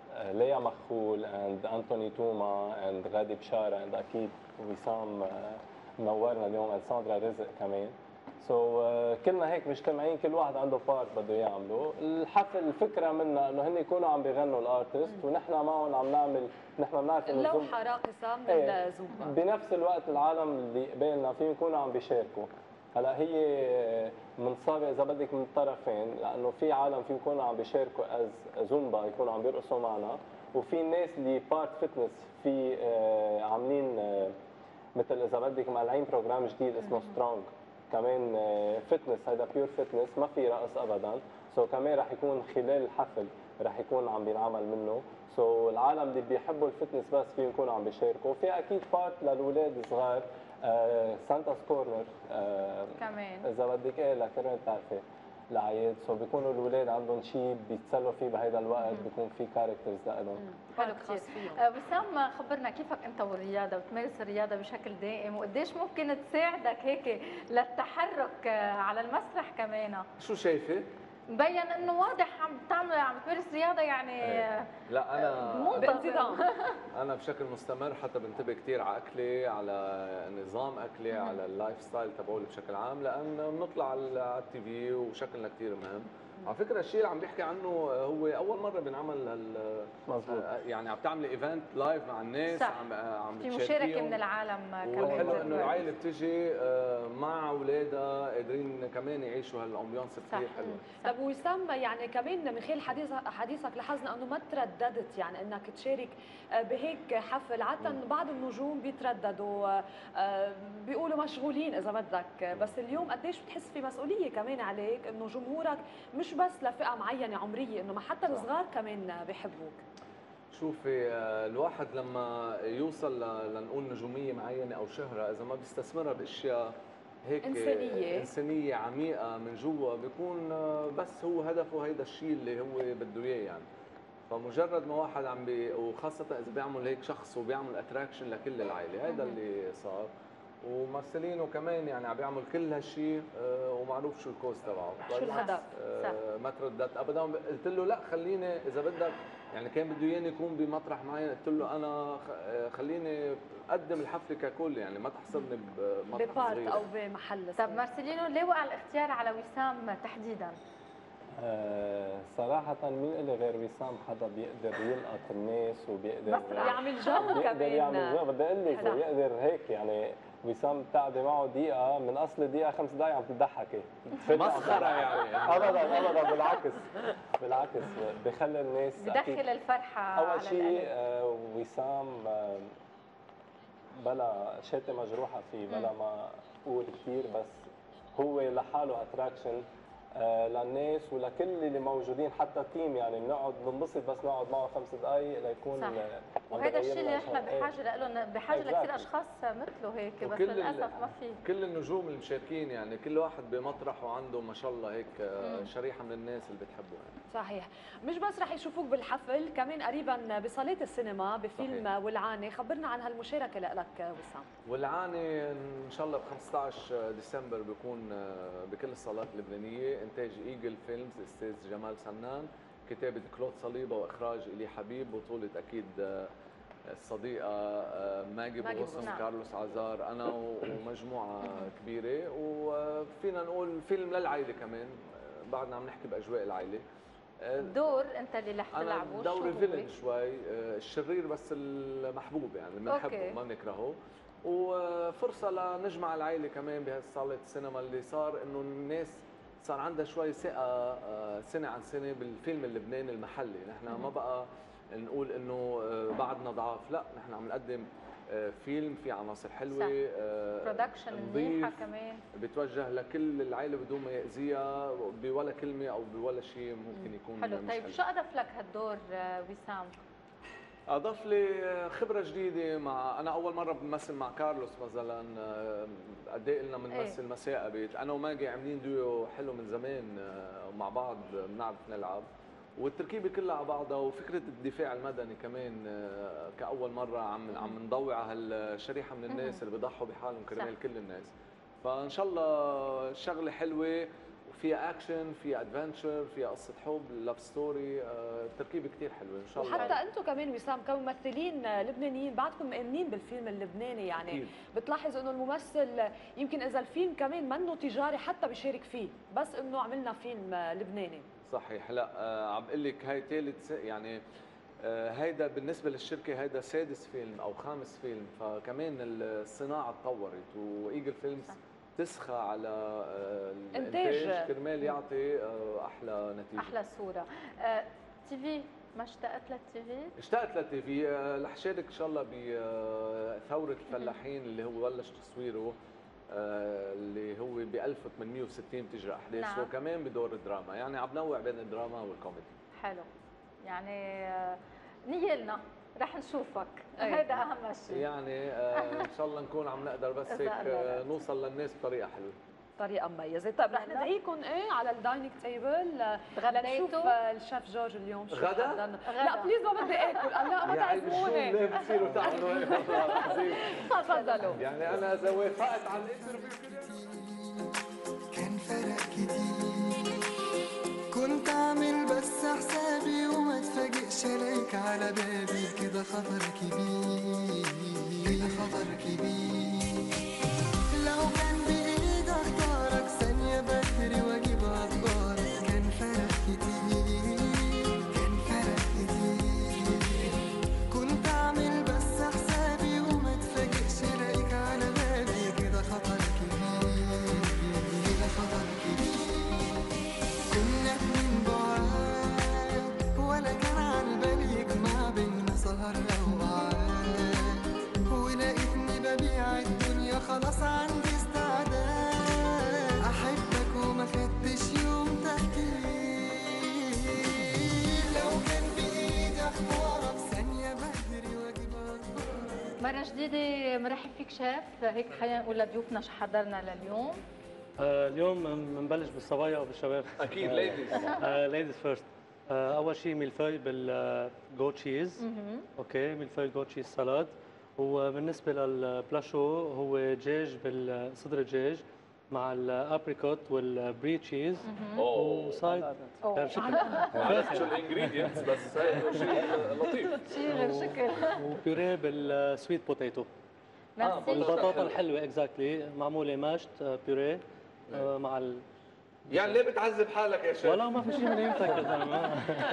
ليا مخول اند انتوني توما اند غادي بشاره اند اكيد وسام آه منورنا اليوم، الساندرا رزق كمان. سو so, uh, كلنا هيك مجتمعين، كل واحد عنده بارت بده يعمله. الحفل الفكره منها انه هن يكونوا عم بيغنوا الارتست ونحن معهم عم نعمل، نحن بنعرف انه لوحه راقصه من ايه الزومبا. بنفس الوقت العالم اللي قبالنا فيهم يكونوا عم بيشاركوا. هلا هي منصابه اذا بدك من الطرفين، لانه في عالم فيهم يكونوا عم بيشاركوا از زومبا يكونوا عم بيرقصوا معنا، وفي الناس اللي بارت فتنس في آه عاملين آه مثل اذا بدك مالعين بروجرام جديد اسمه سترونج، كمان فتنس، هذا بيور فتنس ما في رقص ابدا. سو so, كمان رح يكون خلال الحفل رح يكون عم بينعمل منه. سو so, العالم اللي بيحبوا الفتنس بس فيهم يكونوا عم بيشاركوا. في اكيد بارت للاولاد الصغار، آه سانتا's كورنر آه كمان اذا بدك ايه لكرمال بتعرفي الاعياد. سو so, بيكونوا الاولاد عندهم شيء بيتسلوا فيه بهذا الوقت، بيكون في كاركترز لهم. حلو كثير. وسام، خبرنا كيفك انت والرياضه، وتمارس الرياضه بشكل دائم، وقديش ممكن تساعدك هيك للتحرك على المسرح كمان؟ شو شايفه؟ مبين انه واضح عم تعمل عم تمارس رياضه يعني ايه. لا انا مو بانتظام. انا بشكل مستمر، حتى بنتبه كثير على اكلي، على نظام اكلي، على اللايف ستايل تبعولي بشكل عام، لان بنطلع على التي في وشكلنا كثير مهم. على فكره الشيء اللي عم بيحكي عنه هو اول مره بنعمل هال مظبوط، يعني عم تعملي ايفنت لايف مع الناس، صح. عم عم في مشاركه من العالم كمان. والحلو انه العائله بتجي مع اولادها قادرين كمان يعيشوا هالامبيونس كثير حلوه. طب وسام، يعني كمان من خلال حديث حديثك لاحظنا انه ما ترددت يعني انك تشارك بهيك حفل. عاده بعض النجوم بيترددوا، بيقولوا مشغولين اذا بدك، بس اليوم قديش بتحس في مسؤوليه كمان عليك انه جمهورك مش بس لفئه معينه عمريه، انه حتى الصغار كمان بيحبوك. شوفي الواحد لما يوصل لنقول نجوميه معينه او شهره، اذا ما بيستثمرها باشياء هيك انسانيه انسانيه عميقه من جوا، بيكون بس هو هدفه هيدا الشيء اللي هو بده اياه يعني. فمجرد ما واحد عم بي وخاصه اذا بيعمل هيك شخص وبيعمل اتراكشن لكل العائله، هذا اللي صار. ومارسيلينو كمان يعني عم بيعمل كل هالشيء ومعروف شو الكوز تبعه. شو الهدف؟ ما ترددت ابدا، قلت له لا خليني اذا بدك، يعني كان بده اياني يكون بمطرح معين، قلت له انا خليني اقدم الحفله ككل، يعني ما تحصرني بمطرح صغير او بمحل. طب مارسيلينو، ليه وقع الاختيار على وسام تحديدا؟ آه، صراحة مين إلي غير وسام حدا بيقدر يلقط الناس وبيقدر بس يعمل جو بيقدر كمان. يعمل جو، بدي أقول لك حلو. بيقدر هيك يعني. وسام بتقعدي معه دقيقة من أصل دقيقة خمس دقايق عم تضحكي. مسخرة يعني. أبدا أبدا بالعكس بالعكس بخلي الناس بدخل الفرحة. أول شيء آه، وسام آه، بلا شاتة مجروحة فيه بلا ما أقول كثير، بس هو لحاله اتراكشن للناس ولكل اللي موجودين حتى التيم، يعني بنقعد بنبسط بس نقعد معه خمس دقائق ليكون صح. وهذا الشيء اللي نحن بحاجه له، بحاجه لكثير اشخاص مثله هيك، بس للاسف ما في. كل النجوم المشاركين يعني كل واحد بمطرح وعنده ما شاء الله هيك شريحه من الناس اللي بتحبه يعني. صحيح. مش بس رح يشوفوك بالحفل، كمان قريبا بصالات السينما بفيلم صحيح. ولعانه. خبرنا عن هالمشاركه لك وسام. ولعانه ان شاء الله ب خمسة عشر ديسمبر بيكون بكل الصالات اللبنانيه، انتاج ايجل فيلمز الاستاذ جمال سنان، كتابه كلود صليبه واخراج الي حبيب، بطوله اكيد الصديقه ماجي بوغصن، نعم. كارلوس عزار، انا ومجموعه كبيره، وفينا نقول فيلم للعائله كمان، بعدنا عم نحكي باجواء العائله. الدور انت اللي رح تلعبه انا دوري فيلن شوي، الشرير بس المحبوب يعني اللي بنحبه ما بنكرهه، وفرصه لنجمع العائله كمان بهالصاله السينما اللي صار انه الناس صار عندها شوي ثقه سنه عن سنه بالفيلم اللبناني المحلي. نحن ما بقى نقول انه بعدنا ضعاف، لا نحن عم نقدم فيلم في عناصر حلوه، برودكشن منيحه كمان، بتوجه لكل العائله بدون ما ياذيها بولا كلمه او بولا شيء ممكن يكون حلو. طيب حلو. شو اضاف لك هالدور وسام؟ اضاف لي خبره جديده، مع انا اول مره بمثل مع كارلوس مثلا، قد ايه قلنا بنمثل إيه؟ مساء انا وماجي عاملين دويو حلو من زمان مع بعض، بنعرف نلعب، والتركيبه كلها على بعضها، وفكره الدفاع المدني كمان كاول مره عم عم نضوي على هالشريحه من الناس اللي بيضحوا بحالهم كرمال كل الناس. فان شاء الله شغله حلوه وفيها اكشن، فيها ادفنتشر، فيها قصه حب، لاف ستوري، تركيبه كثير حلوه ان شاء الله. وحتى انتم كمان وسام كممثلين لبنانيين بعدكم مؤمنين بالفيلم اللبناني، يعني أكيد. بتلاحظ انه الممثل يمكن اذا الفيلم كمان منه تجاري حتى بيشارك فيه، بس انه عملنا فيلم لبناني. صحيح. لا آه عم بقول لك هاي ثالث يعني آه هيدا بالنسبه للشركه هيدا سادس فيلم او خامس فيلم، فكمان الصناعه تطورت، وايجل فيلمز تسخى على آه الانتاج كرمال يعطي آه احلى نتيجه احلى صوره. آه تي في ما اشتقت للتي في؟ اشتقت للتي في، آه رح شارك ان شاء الله بثوره الفلاحين اللي هو بلش تصويره، آه اللي هو ب ألف وثمانمئة وستين بتجرى احداثه، نعم. وكمان بدور الدراما، يعني عم نوع بين الدراما والكوميدي. حلو. يعني آه نيلنا رح نشوفك، هذا اهم شيء. يعني آه ان شاء الله نكون عم نقدر بس هيك آه نوصل للناس بطريقه حلوه، طريقه مميزه. طيب رح ندعيكم ايه على الدايننج تيبل لنشوف الشيف جورج اليوم شو غدا؟ لا بليز ما بدي اكل، لا ما تعزموني. ليه بتصيروا تعملوا هيك؟ تفضلوا. يعني انا اذا وافقت على الانترفيو كان فرق كتير، كنت اعمل بس حسابي وما اتفاجئش الاقيك على بابي، كده خطر كبير كده خطر كبير. لو كان بايدي اختارك ثانيه بدري واجيب اخبارك، كان فرق كتير كان فرق كتير. كنت اعمل بس حسابي وما اتفاجئش الاقيك على بابي، كده خطر كبير كده خطر كبير. كنا اتنين بعاد ولا كان على بالي يجمع بينا سهر او قعاد، ولقيتني ببيع الدنيا خلاص عندي استعداد احبك وما خدتش يوم تفكير. لو كان بايدي اختارك ثانيه بدري واجيب اخبارك. مره جديده مرحب فيك شيف، هيك خلينا نقول لضيوفنا شو حضرنا لليوم. آه اليوم بنبلش بالصبايا وبالشباب. اكيد ليديز. ليديز فيرست. اول شيء ميلفوي بالجو تشيز. اوكي ميلفوي جو تشيز سالاد. وبالنسبه للبلاشو هو دجاج بالصدر الدجاج مع الابريكوت والبري تشيز وسايد شكل شو الانجريدينتس بس شيء لطيف شيء شكل وبيوريه بالسويت بوتيتو. البطاطا الحلوه اكزاكتلي معموله ماشت بيوريه مع يعني ليه بتعذب حالك يا شيخ؟ ولا ما في شيء من يمتك يا زلمه.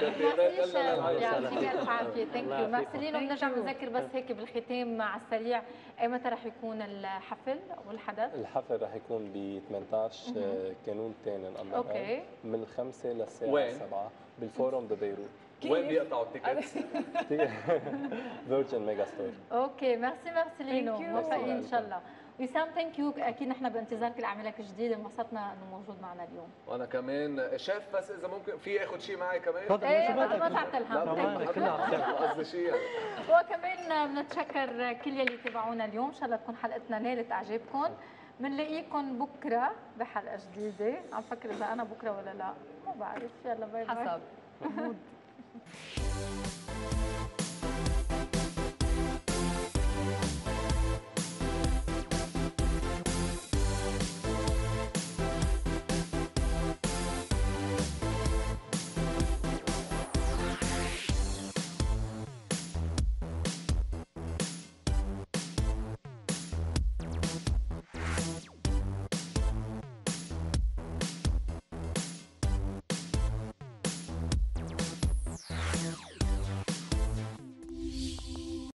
يعطيك الف عافيه. ثانك يو مارسيلينو. بنرجع بنذكر بس هيك بالختام على السريع، ايمتى رح يكون الحفل او الحدث؟ الحفل رح يكون ب ثمانية عشر كانون الثاني الله اوكي من الخمسة للساعة وين؟ سبعة بالفورم ببيروت. وين بيقطعوا التيكتس؟ فيرجن ميجا ستور. اوكي ميرسي مارسيلينو، موفقين ان شاء الله. وسام ثانك يو، اكيد نحن بانتظار كل اعمالك الجديده، انبسطنا انه موجود معنا اليوم. وانا كمان شيف، بس اذا ممكن في اخذ شيء معي كمان؟ تفضل. ايه ما تعتلهم. قصدي شيء يعني. وكمان بنتشكر كل يلي تابعونا اليوم، ان شاء الله تكون حلقتنا نالت اعجابكم. بنلاقيكم بكره بحلقه جديده، عم فكر اذا انا بكره ولا لا، ما بعرف. يلا باي باي. حسب